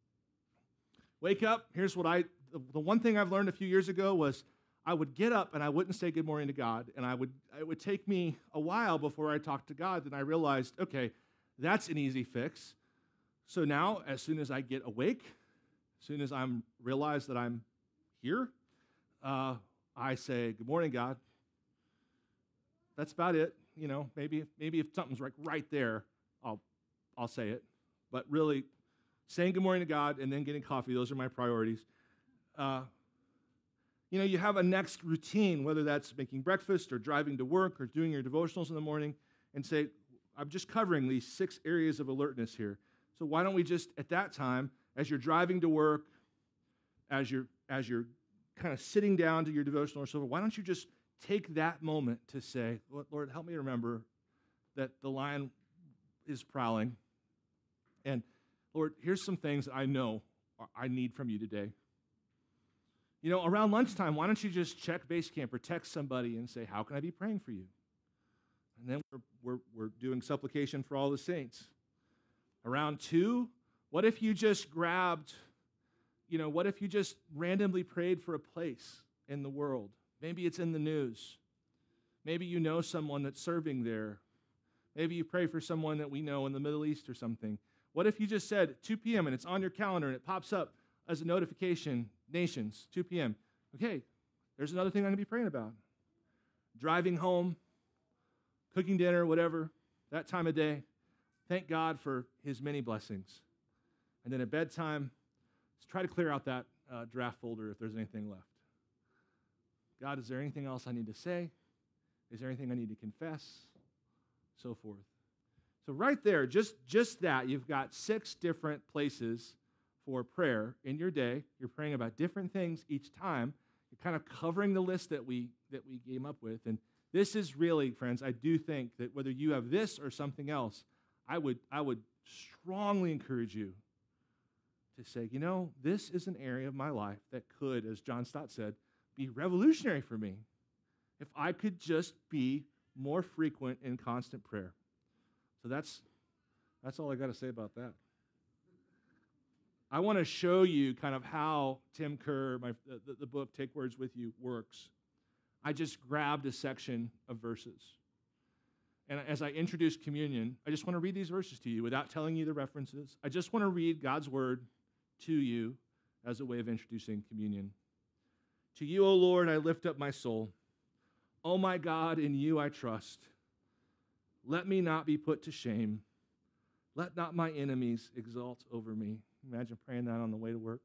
A: Wake up, here's what I, the, the one thing I've learned a few years ago was I would get up and I wouldn't say good morning to God, and I would, it would take me a while before I talked to God, and I realized, okay, that's an easy fix. So now, as soon as I get awake, as soon as I'm realize that I'm here, uh, I say, good morning, God. That's about it. You know, maybe maybe if something's right right there, I'll I'll say it. But really, saying good morning to God and then getting coffee, those are my priorities. Uh, you know, you have a next routine, whether that's making breakfast or driving to work or doing your devotionals in the morning, and say, I'm just covering these six areas of alertness here. So why don't we just, at that time, as you're driving to work, as you're as you're kind of sitting down to your devotional or so, why don't you just take that moment to say, Lord, help me remember that the lion is prowling. And Lord, here's some things I know I need from you today. You know, around lunchtime, why don't you just check Basecamp or text somebody and say, how can I be praying for you? And then we're, we're, we're doing supplication for all the saints. Around two, what if you just grabbed, you know, what if you just randomly prayed for a place in the world? Maybe it's in the news. Maybe you know someone that's serving there. Maybe you pray for someone that we know in the Middle East or something. What if you just said two p.m. and it's on your calendar and it pops up as a notification, nations, two p.m. Okay, there's another thing I'm going to be praying about. Driving home, cooking dinner, whatever, that time of day. Thank God for his many blessings. And then at bedtime, let's try to clear out that uh, draft folder if there's anything left. God, is there anything else I need to say? Is there anything I need to confess? So forth. So right there, just, just that, you've got six different places for prayer in your day. You're praying about different things each time. You're kind of covering the list that we that we came up with. And this is really, friends, I do think that whether you have this or something else, I would I would strongly encourage you to say, you know, this is an area of my life that could, as John Stott said, be revolutionary for me if I could just be more frequent in constant prayer. So that's that's all I got to say about that. I want to show you kind of how Tim Kerr, my, the, the book Take Words With You, works. I just grabbed a section of verses. And as I introduce communion, I just want to read these verses to you without telling you the references. I just want to read God's word to you as a way of introducing communion. To you, O Lord, I lift up my soul. O my God, in you I trust. Let me not be put to shame. Let not my enemies exult over me. Imagine praying that on the way to work.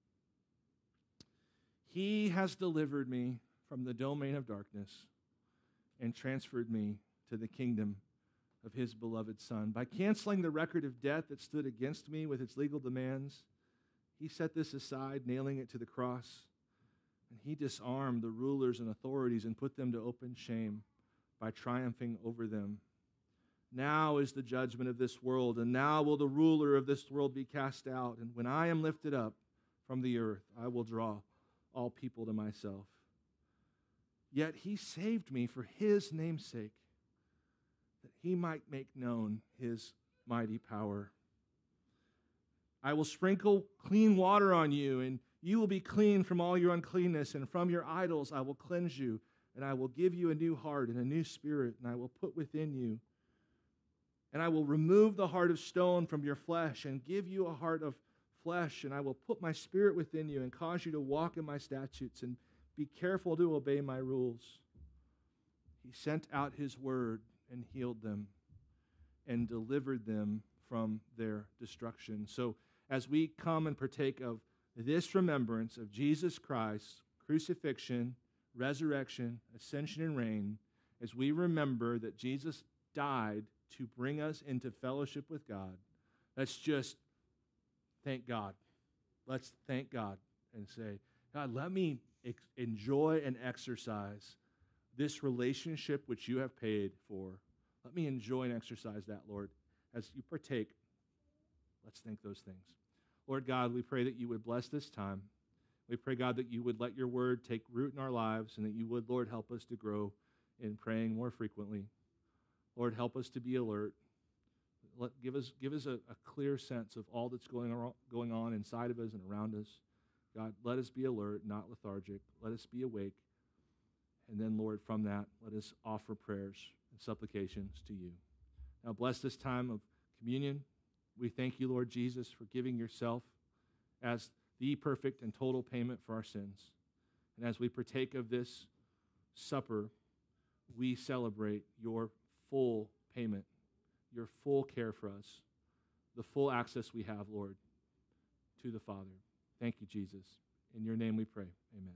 A: He has delivered me from the domain of darkness and transferred me to the kingdom of his beloved Son. By canceling the record of debt that stood against me with its legal demands, he set this aside, nailing it to the cross. And he disarmed the rulers and authorities and put them to open shame by triumphing over them. Now is the judgment of this world, and now will the ruler of this world be cast out. And when I am lifted up from the earth, I will draw all people to myself. Yet he saved me for his name's sake, that he might make known his mighty power. I will sprinkle clean water on you, and you will be clean from all your uncleanness, and from your idols I will cleanse you, and I will give you a new heart and a new spirit, and I will put within you. And I will remove the heart of stone from your flesh and give you a heart of flesh, and I will put my spirit within you and cause you to walk in my statutes and be careful to obey my rules. He sent out his word and healed them and delivered them from their destruction. So as we come and partake of this remembrance of Jesus Christ's crucifixion, resurrection, ascension, and reign, as we remember that Jesus died to bring us into fellowship with God, let's just thank God. Let's thank God and say, God, let me ex- enjoy and exercise this relationship which you have paid for. Let me enjoy and exercise that, Lord, as you partake Let's think those things. Lord God, we pray that you would bless this time. We pray, God, that you would let your word take root in our lives and that you would, Lord, help us to grow in praying more frequently. Lord, help us to be alert. Let, give us, give us a, a clear sense of all that's going on, going on inside of us and around us. God, let us be alert, not lethargic. Let us be awake. And then, Lord, from that, let us offer prayers and supplications to you. Now, bless this time of communion. We thank you, Lord Jesus, for giving yourself as the perfect and total payment for our sins. And as we partake of this supper, we celebrate your full payment, your full care for us, the full access we have, Lord, to the Father. Thank you, Jesus. In your name we pray. Amen.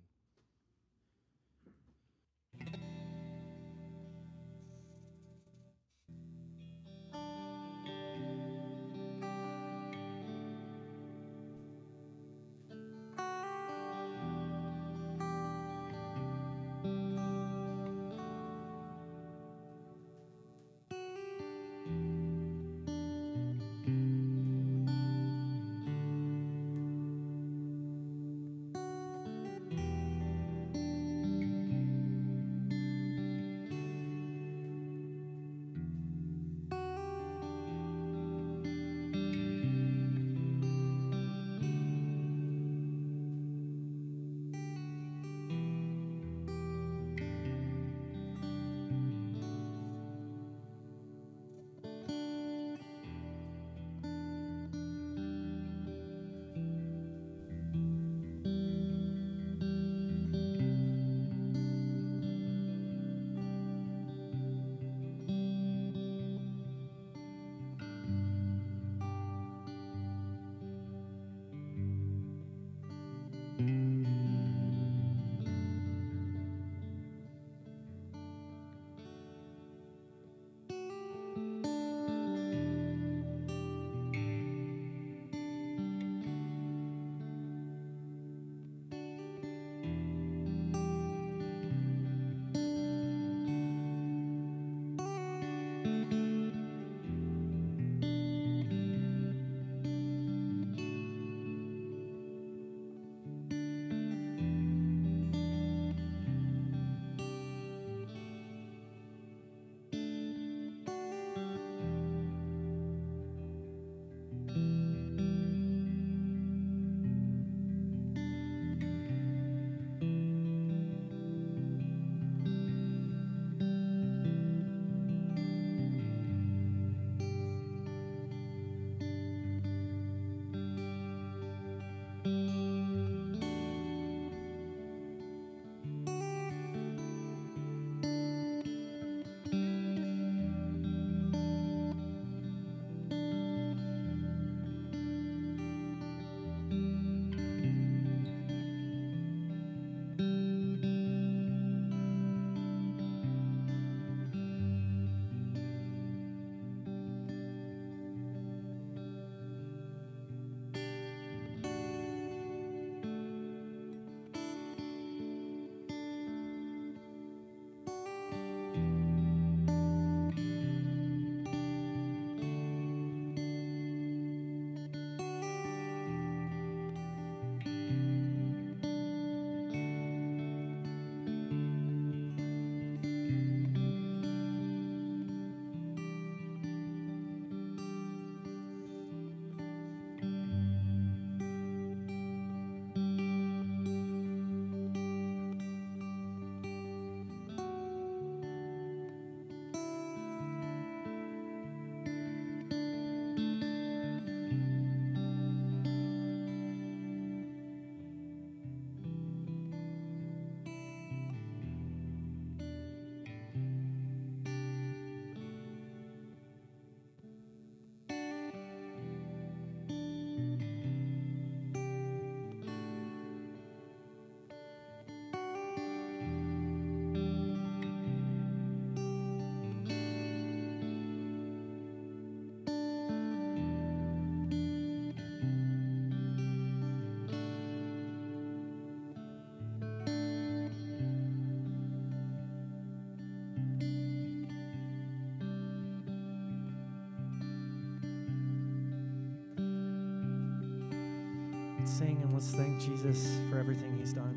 B: sing and let's thank Jesus for everything he's done.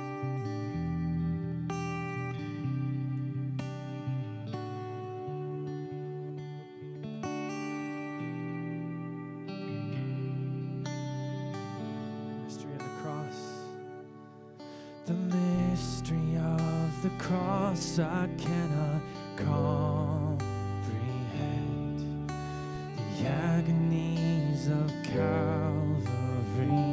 B: Mystery of the cross. The mystery of the cross I cannot comprehend. The agonies of Calvary.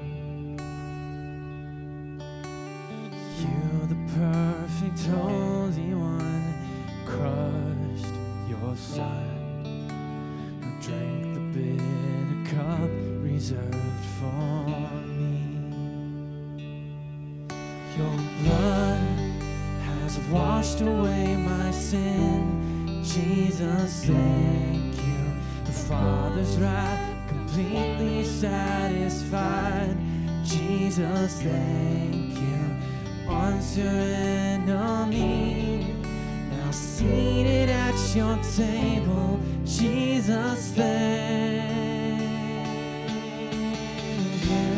B: You, the perfect Holy One, crushed your Son, who drank the bitter cup reserved for me. Your blood has washed away my sin. Jesus, thank you. The Father's wrath completely satisfied. Jesus, thank you. Once your enemy, now seated at your table. Jesus, thank you.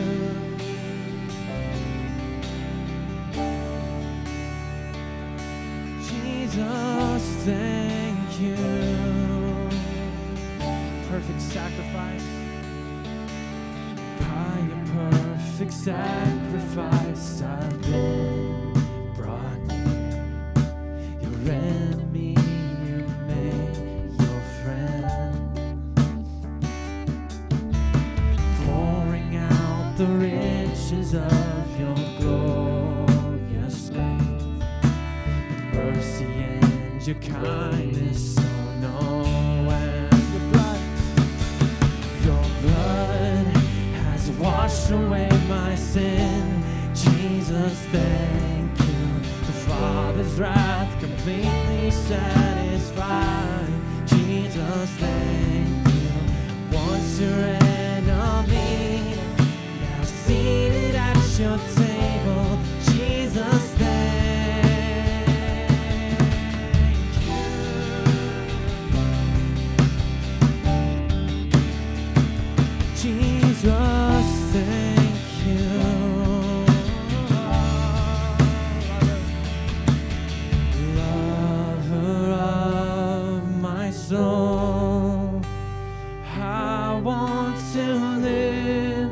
B: Jesus, thank you. Perfect sacrifice. By your perfect sacrifice, I've been brought near. Your enemy, you made your friend. Pouring out the riches of your glorious grace. Mercy and your kindness, so no end. Your blood, your blood has washed away my sin. Jesus, thank you. The Father's wrath completely satisfied. Jesus, thank you. Once your enemy, now seated at your table. Jesus, thank Jesus, thank you. Lover of my soul, I want to live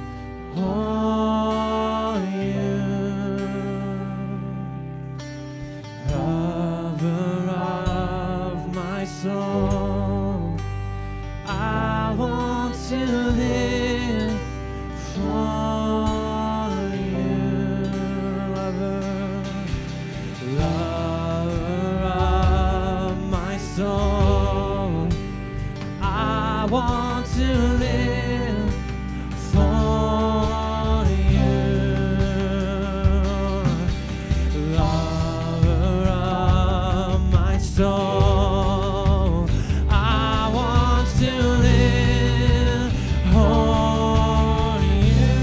B: for you. Lover of my soul, I want to live for you, lover, lover of my soul. I want to live for you, lover of my soul. I want to live for you.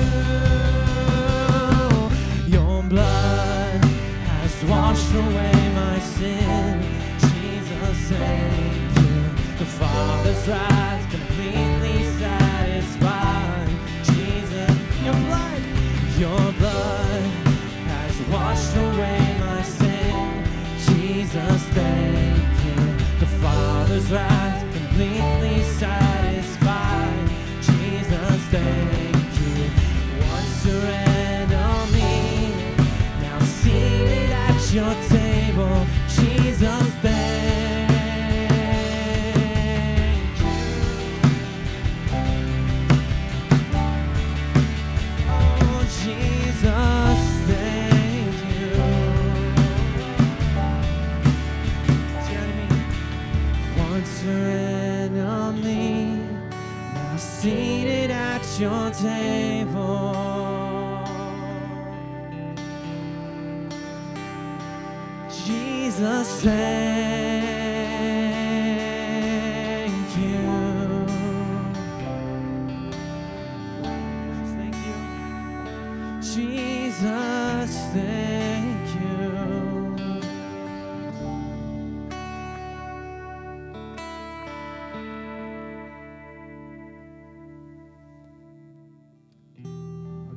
B: Your blood has washed away my sin. Jesus, thank you. The Father's wrath completely satisfied. Jesus, your blood, your blood has washed away my sin. Jesus, thank you. The Father's wrath completely satisfied. Jesus, thank you. Once your enemy, now seated at your table. Jesus, thank you. Oh, Jesus, thank you. See what I mean? Once your enemy, now seated at your table. Jesus, thank you. Thank you. Jesus, thank you.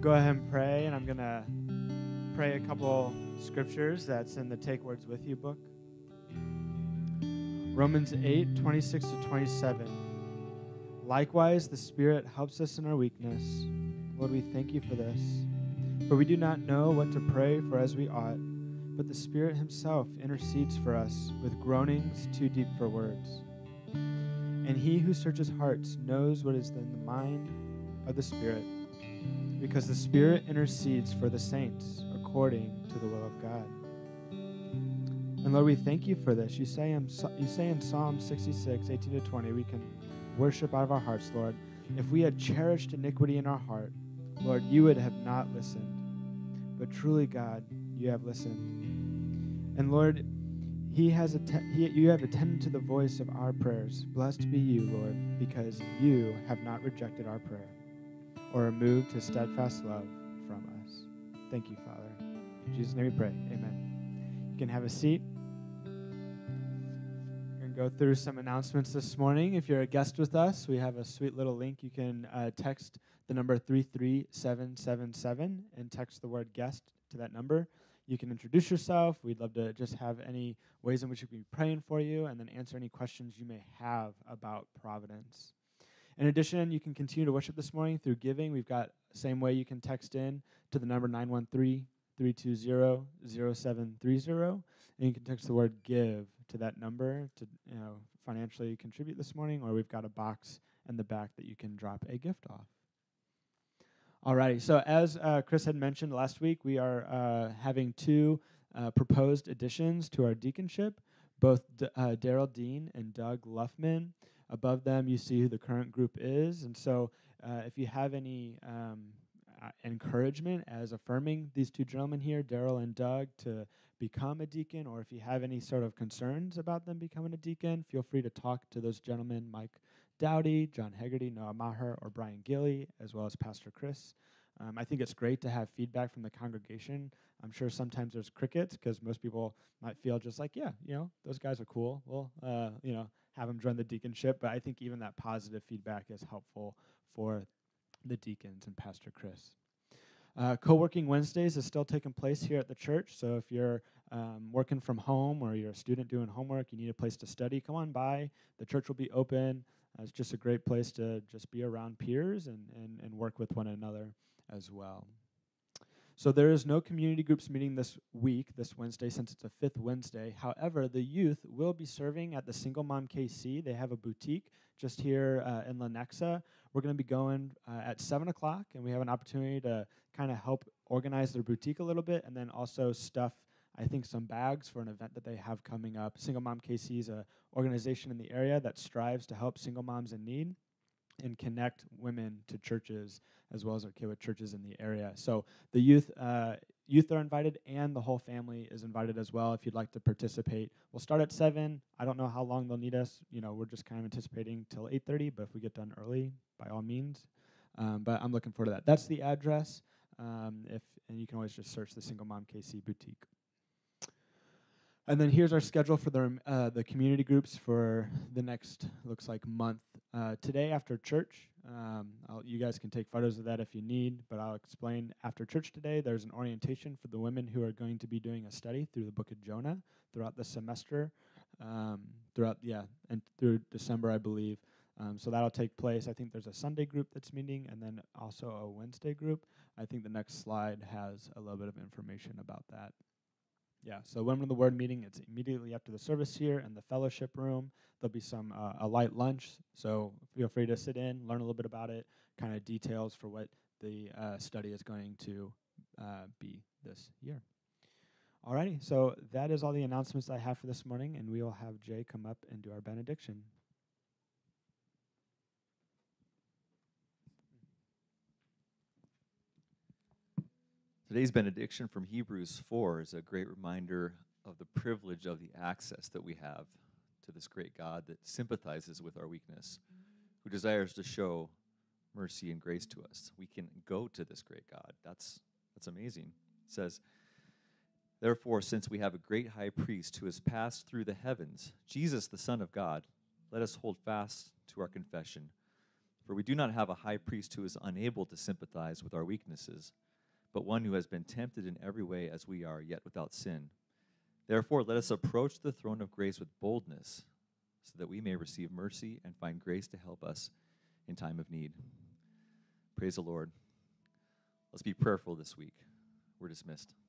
B: go ahead and pray, and I'm going to pray a couple scriptures that's in the Take Words With You book. Romans eight, twenty-six to twenty-seven. Likewise, the Spirit helps us in our weakness. Lord, we thank you for this. For we do not know what to pray for as we ought, but the Spirit himself intercedes for us with groanings too deep for words. And he who searches hearts knows what is in the mind of the Spirit, because the Spirit intercedes for the saints according to the will of God. And Lord, we thank you for this. You say in, you say in Psalm sixty-six, eighteen to twenty, we can worship out of our hearts, Lord. If we had cherished iniquity in our heart, Lord, you would have not listened. But truly, God, you have listened. And Lord, he has atten- he, you have attended to the voice of our prayers. Blessed be you, Lord, because you have not rejected our prayer or removed his steadfast love from us. Thank you, Father. In Jesus' name we pray. Amen. You can have a seat. Go through some announcements this morning. If you're a guest with us, we have a sweet little link. You can uh, text the number three three seven seven seven and text the word guest to that number. You can introduce yourself. We'd love to just have any ways in which we can be praying for you and then answer any questions you may have about Providence. In addition, you can continue to worship this morning through giving. We've got the same way you can text in to the number nine one three, three two zero, zero seven three zero, and you can text the word give to that number to, you know, financially contribute this morning, or we've got a box in the back that you can drop a gift off. Alrighty, so as uh, Chris had mentioned last week, we are uh, having two uh, proposed additions to our deaconship, both D- uh, Daryl Dean and Doug Luffman. Above them, you see who the current group is, and so uh, if you have any um, uh, encouragement as affirming these two gentlemen here, Daryl and Doug, to become a deacon, or if you have any sort of concerns about them becoming a deacon, feel free to talk to those gentlemen, Mike Dowdy, John Hegarty, Noah Maher, or Brian Gilly, as well as Pastor Chris. Um, I think it's great to have feedback from the congregation. I'm sure sometimes there's crickets because most people might feel just like, yeah, you know, those guys are cool. We'll, uh, you know, have them join the deaconship. But I think even that positive feedback is helpful for the deacons and Pastor Chris. Uh, Co-working Wednesdays is still taking place here at the church, so if you're um, working from home or you're a student doing homework, you need a place to study, come on by. The church will be open. Uh, it's just a great place to just be around peers and, and, and work with one another as well. So there is no community groups meeting this week, this Wednesday, since it's a fifth Wednesday. However, the youth will be serving at the Single Mom K C. They have a boutique just here uh, in Lenexa. We're going to be going uh, at seven o'clock, and we have an opportunity to kind of help organize their boutique a little bit, and then also stuff, I think, some bags for an event that they have coming up. Single Mom K C is an organization in the area that strives to help single moms in need and connect women to churches as well as okay with churches in the area. So the youth uh, youth are invited, and the whole family is invited as well if you'd like to participate. We'll start at seven. I don't know how long they'll need us. You know, we're just kind of anticipating till eight thirty, but if we get done early, by all means. Um, but I'm looking forward to that. That's the address. Um, if and you can always just search the Single Mom K C Boutique. And then here's our schedule for the uh, the community groups for the next, looks like, month. Uh, today after church, um, I'll, you guys can take photos of that if you need, but I'll explain. After church today, there's an orientation for the women who are going to be doing a study through the book of Jonah throughout the semester, um, throughout, yeah, and through December, I believe. Um, so that'll take place. I think there's a Sunday group that's meeting, and then also a Wednesday group. I think the next slide has a little bit of information about that. Yeah, so Women of the Word meeting, it's immediately after the service here in the fellowship room. There'll be some uh, a light lunch, so feel free to sit in, learn a little bit about it, kind of details for what the uh, study is going to uh, be this year. Alrighty, so that is all the announcements I have for this morning, and we will have Jay come up and do our benediction.
C: Today's benediction from Hebrews four is a great reminder of the privilege of the access that we have to this great God that sympathizes with our weakness, who desires to show mercy and grace to us. We can go to this great God. That's that's amazing. It says, therefore, since we have a great high priest who has passed through the heavens, Jesus, the Son of God, let us hold fast to our confession. For we do not have a high priest who is unable to sympathize with our weaknesses, but one who has been tempted in every way as we are, yet without sin. Therefore, let us approach the throne of grace with boldness, so that we may receive mercy and find grace to help us in time of need. Praise the Lord. Let's be prayerful this week. We're dismissed.